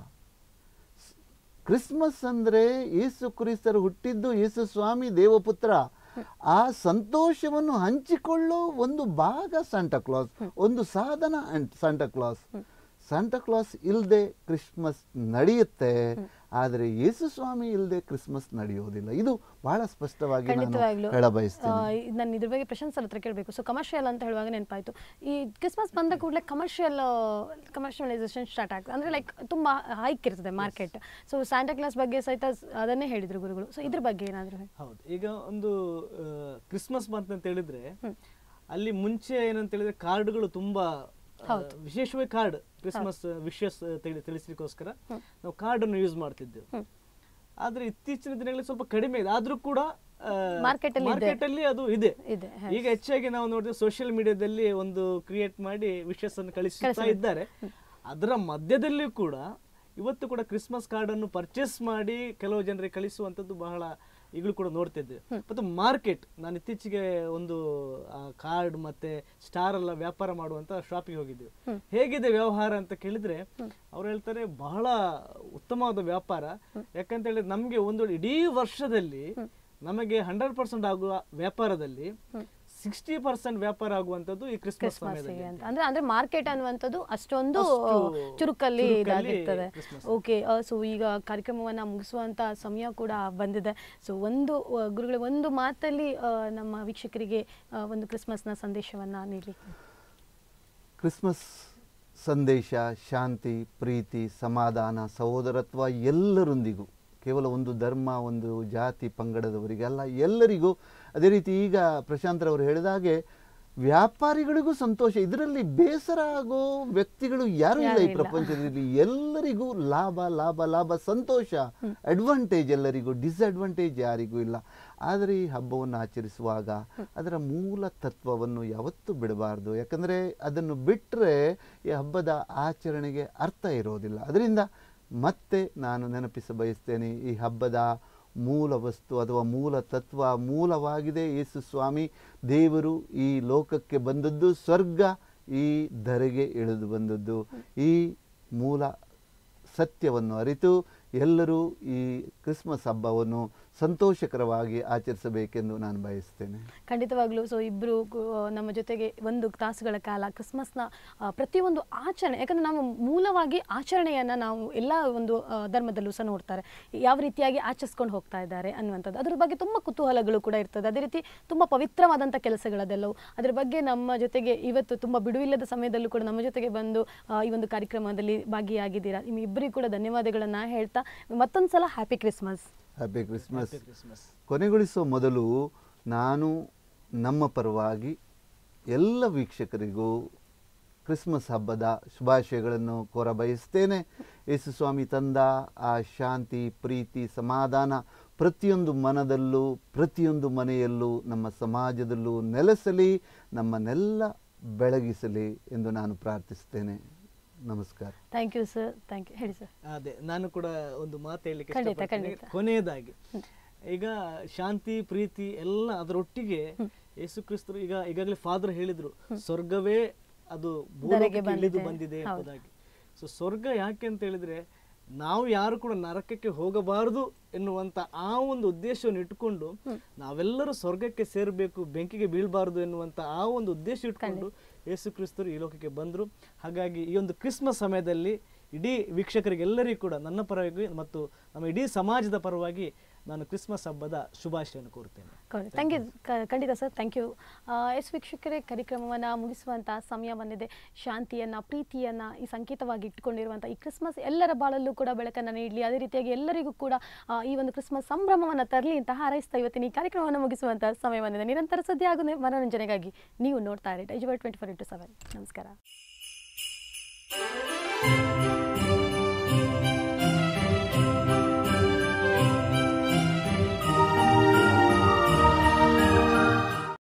ಕ್ರಿಸ್ಮಸ್ ಅಂದರೆ ಯೇಸು ಕ್ರಿಸ್ತರು ಹುಟ್ಟಿದ್ದು, ಯೇಸು ಸ್ವಾಮಿ ದೇವಪುತ್ರ, ಆ ಸಂತೋಷವನ್ನು ಹಂಚಿಕೊಳ್ಳೋ ಒಂದು ಭಾಗ ಸಾಂತಾ ಕ್ಲಾಸ್, ಒಂದು ಸಾಧನ ಸಾಂತಾ ಕ್ಲಾಸ್. ಸಾಂತಾ ಕ್ಲಾಸ್ ಇಲ್ಲದೆ ಕ್ರಿಸ್ಮಸ್ ನಡೆಯುತ್ತೆ, ಆದರೆ ಯೇಸು ಸ್ವಾಮಿ ಇಲ್ಲದೆ ಕ್ರಿಸ್ಮಸ್ ನಡೆಯೋದಿಲ್ಲ. ಇದು ಬಹಳ ಸ್ಪಷ್ಟವಾಗಿ ಹೇಳ ಬಯಸ್ತೇನೆ. ನಾನು ಇದ್ರ ಬಗ್ಗೆ ಪ್ರಶಾಂತ್ ಸರ್ ಹತ್ರ ಕೇಳಬೇಕು. ಸೊ ಕಮರ್ಷಿಯಲ್ ಅಂತ ಹೇಳುವಾಗ ನೆನಪಾಯ್ತು, ಈ ಕ್ರಿಸ್ಮಸ್ ಬಂದ ಕೂಡಲೇ ಕಮರ್ಷಿಯಲೈಸೇಷನ್ ಸ್ಟಾರ್ಟ್ ಆಗ್ತದೆ. ಅಂದರೆ ಲೈಕ್ ತುಂಬ ಹೈಕ್ ಇರ್ತದೆ ಮಾರ್ಕೆಟ್. ಸೊ ಸಾಂತಾ ಕ್ಲಾಸ್ ಬಗ್ಗೆ ಸಹಿತ ಅದನ್ನೇ ಹೇಳಿದ್ರು ಗುರುಗಳು. ಸೊ ಇದ್ರ ಬಗ್ಗೆ ಏನಾದರೂ? ಹೌದು, ಈಗ ಒಂದು ಕ್ರಿಸ್ಮಸ್ ಬಂತ ಹೇಳಿದ್ರೆ ಅಲ್ಲಿ ಮುಂಚೆ ಏನಂತ ಹೇಳಿದ್ರೆ ಕಾರ್ಡ್ಗಳು ತುಂಬಾ ವಿಶೇಷವಾಗಿ ಕಾರ್ಡ್, ಕ್ರಿಸ್ಮಸ್ ವಿಶಸ್ ತಿಳಿಸ್ಲಿಕ್ಕೋಸ್ಕರ ನಾವು ಕಾರ್ಡ್ ಅನ್ನು ಯೂಸ್ ಮಾಡ್ತಿದ್ದೆವು. ಆದ್ರೆ ಇತ್ತೀಚಿನ ದಿನಗಳಲ್ಲಿ ಸ್ವಲ್ಪ ಕಡಿಮೆ ಇದೆ, ಆದ್ರೂ ಕೂಡ ಮಾರ್ಕೆಟ್ ಅಲ್ಲಿ ಅದು ಇದೆ. ಈಗ ಹೆಚ್ಚಾಗಿ ನಾವು ನೋಡಿದ್ರೆ ಸೋಷಿಯಲ್ ಮೀಡಿಯಾದಲ್ಲಿ ಒಂದು ಕ್ರಿಯೇಟ್ ಮಾಡಿ ವಿಶಸ್ ಅನ್ನು ಕಳಿಸ್ತಾ ಇದ್ದಾರೆ. ಅದರ ಮಧ್ಯದಲ್ಲಿ ಕೂಡ ಇವತ್ತು ಕೂಡ ಕ್ರಿಸ್ಮಸ್ ಕಾರ್ಡ್ ಅನ್ನು ಪರ್ಚೇಸ್ ಮಾಡಿ ಕೆಲವು ಜನರಿಗೆ ಕಳಿಸುವಂತದ್ದು ಬಹಳ ಈಗಲೂ ಕೂಡ ನೋಡ್ತಿದ್ದೇವೆ. ಮತ್ತು ಮಾರ್ಕೆಟ್, ನಾನು ಇತ್ತೀಚೆಗೆ ಒಂದು ಕಾರ್ಡ್ ಮತ್ತೆ ಸ್ಟಾರ್ ಎಲ್ಲ ವ್ಯಾಪಾರ ಮಾಡುವಂತ ಶಾಪಿಗೆ ಹೋಗಿದ್ದೇವೆ. ಹೇಗಿದೆ ವ್ಯವಹಾರ ಅಂತ ಕೇಳಿದ್ರೆ ಅವ್ರು ಹೇಳ್ತಾರೆ ಬಹಳ ಉತ್ತಮವಾದ ವ್ಯಾಪಾರ. ಯಾಕಂತ ಹೇಳಿದ್ರೆ ನಮ್ಗೆ ಒಂದು ಇಡೀ ವರ್ಷದಲ್ಲಿ ನಮಗೆ 100% ಆಗುವ ವ್ಯಾಪಾರದಲ್ಲಿ 60% ವ್ಯಾಪಾರ ಆಗುವಂತದ್ದು ಈ ಕ್ರಿಸ್ಮಸ್ ಸಮಯದಲ್ಲಿ. ಅಂದ್ರೆ ಮಾರ್ಕೆಟ್ ಅನ್ನುವಂಥದ್ದು ಅಷ್ಟೊಂದು ಚುರುಕಲ್ಲಿ ಇದಾಗಿರ್ತದೆ. ಓಕೆ, ಸೊ ಈಗ ಕಾರ್ಯಕ್ರಮವನ್ನ ಮುಗಿಸುವಂತ ಸಮಯ ಕೂಡ ಬಂದಿದೆ. ಸೊ ಒಂದು ಗುರುಗಳ ಒಂದು ಮಾತಲ್ಲಿ ನಮ್ಮ ವೀಕ್ಷಕರಿಗೆ ಒಂದು ಕ್ರಿಸ್ಮಸ್ನ ಸಂದೇಶವನ್ನ ನೀಡಿ. ಕ್ರಿಸ್ಮಸ್ ಸಂದೇಶ ಶಾಂತಿ, ಪ್ರೀತಿ, ಸಮಾಧಾನ, ಸಹೋದರತ್ವ ಎಲ್ಲರೊಂದಿಗೂ, ಕೇವಲ ಒಂದು ಧರ್ಮ, ಒಂದು ಜಾತಿ ಪಂಗಡದವರಿಗೆ ಅಲ್ಲ, ಎಲ್ಲರಿಗೂ. ಅದೇ ರೀತಿ ಈಗ ಪ್ರಶಾಂತ್ರವರು ಹೇಳಿದ ಹಾಗೆ ವ್ಯಾಪಾರಿಗಳಿಗೂ ಸಂತೋಷ. ಇದರಲ್ಲಿ ಬೇಸರ ಆಗೋ ವ್ಯಕ್ತಿಗಳು ಯಾರೂ ಇಲ್ಲ ಈ ಪ್ರಪಂಚದಲ್ಲಿ. ಎಲ್ಲರಿಗೂ ಲಾಭ ಲಾಭ ಲಾಭ, ಸಂತೋಷ, ಅಡ್ವಾಂಟೇಜ್ ಎಲ್ಲರಿಗೂ, ಡಿಸ್ಅಡ್ವಾಂಟೇಜ್ ಯಾರಿಗೂ ಇಲ್ಲ. ಆದರೆ ಈ ಹಬ್ಬವನ್ನು ಆಚರಿಸುವಾಗ ಅದರ ಮೂಲ ತತ್ವವನ್ನು ಯಾವತ್ತೂ ಬಿಡಬಾರ್ದು. ಯಾಕಂದರೆ ಅದನ್ನು ಬಿಟ್ಟರೆ ಈ ಹಬ್ಬದ ಆಚರಣೆಗೆ ಅರ್ಥ ಇರೋದಿಲ್ಲ. ಅದರಿಂದ ಮತ್ತೆ ನಾನು ನೆನಪಿಸ ಬಯಸ್ತೇನೆ, ಈ ಹಬ್ಬದ ಮೂಲ ವಸ್ತು ಅಥವಾ ಮೂಲ ತತ್ವ ಮೂಲವಾಗಿದೆ ಯೇಸು ಸ್ವಾಮಿ. ದೇವರು ಈ ಲೋಕಕ್ಕೆ ಬಂದದ್ದು, ಸ್ವರ್ಗ ಈ ಧರೆಗೆ ಇಳಿದು ಬಂದದ್ದು. ಈ ಮೂಲ ಸತ್ಯವನ್ನು ಅರಿತು ಎಲ್ಲರೂ ಈ ಕ್ರಿಸ್ಮಸ್ ಹಬ್ಬವನ್ನು ಸಂತೋಷಕರವಾಗಿ ಆಚರಿಸಬೇಕೆಂದು ನಾನು ಬಯಸ್ತೇನೆ. ಖಂಡಿತವಾಗ್ಲೂ. ಸೊ ಇಬ್ಬರು ನಮ್ಮ ಜೊತೆಗೆ ಒಂದು ತಾಸುಗಳ ಕಾಲ ಕ್ರಿಸ್ಮಸ್ನ ಪ್ರತಿಯೊಂದು ಆಚರಣೆ, ಯಾಕಂದರೆ ನಾವು ಮೂಲವಾಗಿ ಆಚರಣೆಯನ್ನು ನಾವು ಎಲ್ಲ ಒಂದು ಧರ್ಮದಲ್ಲೂ ಸಹ ನೋಡ್ತಾರೆ, ಯಾವ ರೀತಿಯಾಗಿ ಆಚರಿಸ್ಕೊಂಡು ಹೋಗ್ತಾ ಇದ್ದಾರೆ ಅನ್ನುವಂಥದ್ದು. ಅದ್ರ ಬಗ್ಗೆ ತುಂಬ ಕುತೂಹಲಗಳು ಕೂಡ ಇರ್ತದೆ. ಅದೇ ರೀತಿ ತುಂಬ ಪವಿತ್ರವಾದಂಥ ಕೆಲಸಗಳದೆಲ್ಲವೂ. ಅದ್ರ ಬಗ್ಗೆ ನಮ್ಮ ಜೊತೆಗೆ ಇವತ್ತು ತುಂಬ ಬಿಡುವಿಲ್ಲದ ಸಮಯದಲ್ಲೂ ಕೂಡ ನಮ್ಮ ಜೊತೆಗೆ ಬಂದು ಈ ಒಂದು ಕಾರ್ಯಕ್ರಮದಲ್ಲಿ ಭಾಗಿಯಾಗಿದ್ದೀರಾ. ನಿಮ್ಮಿಬ್ಬರಿಗೂ ಕೂಡ ಧನ್ಯವಾದಗಳನ್ನು ಹೇಳ್ತಾ ಮತ್ತೊಂದು ಸಲ ಹ್ಯಾಪಿ ಕ್ರಿಸ್ಮಸ್. Happy Christmas. ಕೊನೆಗೊಳಿಸುವ ಮೊದಲು ನಾನು ನಮ್ಮ ಪರವಾಗಿ ಎಲ್ಲ ವೀಕ್ಷಕರಿಗೂ ಕ್ರಿಸ್ಮಸ್ ಹಬ್ಬದ ಶುಭಾಶಯಗಳನ್ನು ಕೋರಬಯಸ್ತೇನೆ. ಯೇಸು ಸ್ವಾಮಿ ತಂದ ಆ ಶಾಂತಿ, ಪ್ರೀತಿ, ಸಮಾಧಾನ ಪ್ರತಿಯೊಂದು ಮನದಲ್ಲೂ, ಪ್ರತಿಯೊಂದು ಮನೆಯಲ್ಲೂ, ನಮ್ಮ ಸಮಾಜದಲ್ಲೂ ನೆಲೆಸಲಿ, ನಮ್ಮನ್ನೆಲ್ಲ ಬೆಳಗಿಸಲಿ ಎಂದು ನಾನು ಪ್ರಾರ್ಥಿಸ್ತೇನೆ. ನಮಸ್ಕಾರ. Thank you sir. Thank you. ಹೇಳಿ ಸರ್. ಅದೇ ನಾನು ಕೂಡ ಒಂದು ಮಾತು ಹೇಳಲಿಕ್ಕೆ ಖಂಡಿತ, ಇಷ್ಟಪಡ್ತೇನೆ. ಖಂಡಿತ. ಕೊನೆಯದಾಗಿ ಈಗ ಶಾಂತಿ, ಪ್ರೀತಿ ಎಲ್ಲ ಅದರೊಟ್ಟಿಗೆ ಯೇಸು ಕ್ರಿಸ್ತರು ಈಗಾಗಲೇ ಫಾದರ್ ಹೇಳಿದ್ರು, ಸ್ವರ್ಗವೇ ಅದು ಭೂಲೋಕಕ್ಕೆ ಇಳಿದು ಬಂದಿದೆ ಎಂಬುದಾಗಿ. ಸೊ ಸ್ವರ್ಗ ಯಾಕೆ ಅಂತ ಹೇಳಿದ್ರೆ, ನಾವು ಯಾರು ಕೂಡ ನರಕಕ್ಕೆ ಹೋಗಬಾರದು ಎನ್ನುವಂತ ಆ ಒಂದು ಉದ್ದೇಶವನ್ನು ಇಟ್ಕೊಂಡು ನಾವೆಲ್ಲರೂ ಸ್ವರ್ಗಕ್ಕೆ ಸೇರಬೇಕು, ಬೆಂಕಿಗೆ ಬೀಳಬಾರದು ಎನ್ನುವಂತ ಆ ಒಂದು ಉದ್ದೇಶ ಇಟ್ಕೊಂಡು ಯೇಸು ಕ್ರಿಸ್ತರು ಈ ಲೋಕಕ್ಕೆ ಬಂದರು. ಹಾಗಾಗಿ ಈ ಒಂದು ಕ್ರಿಸ್ಮಸ್ ಸಮಯದಲ್ಲಿ ಇಡೀ ವೀಕ್ಷಕರಿಗೆಲ್ಲರಿಗೂ ಕೂಡ ನನ್ನ ಪರವಾಗಿ ಮತ್ತು ನಮ್ಮ ಇಡೀ ಸಮಾಜದ ಪರವಾಗಿ ನಾನು ಕ್ರಿಸ್ಮಸ್ ಹಬ್ಬದ ಶುಭಾಶಯವನ್ನು ಕೋರುತ್ತೇನೆ. Thank you. ಖಂಡಿತ ಸರ್. Thank you. ವೀಕ್ಷಕರೇ, ಕಾರ್ಯಕ್ರಮವನ್ನು ಮುಗಿಸುವಂಥ ಸಮಯ ಬಂದಿದೆ. ಶಾಂತಿಯನ್ನು, ಪ್ರೀತಿಯನ್ನು ಈ ಸಂಕೇತವಾಗಿ ಇಟ್ಟುಕೊಂಡಿರುವಂಥ ಈ ಕ್ರಿಸ್ಮಸ್ ಎಲ್ಲರ ಬಾಳಲ್ಲೂ ಕೂಡ ಬೆಳಕನ್ನು ನೀಡಲಿ, ಅದೇ ರೀತಿಯಾಗಿ ಎಲ್ಲರಿಗೂ ಕೂಡ ಈ ಒಂದು ಕ್ರಿಸ್ಮಸ್ ಸಂಭ್ರಮವನ್ನು ತರಲಿ ಅಂತ ಹಾರೈಸ್ತಾ ಇವತ್ತಿನ ಈ ಕಾರ್ಯಕ್ರಮವನ್ನು ಮುಗಿಸುವಂಥ ಸಮಯ ಬಂದಿದೆ. ನಿರಂತರ ಸುದ್ದಿ ಹಾಗೂ ಮನೋರಂಜನೆಗಾಗಿ ನೀವು ನೋಡ್ತಾ ಇರಿ UZVAAD 24x7. ನಮಸ್ಕಾರ.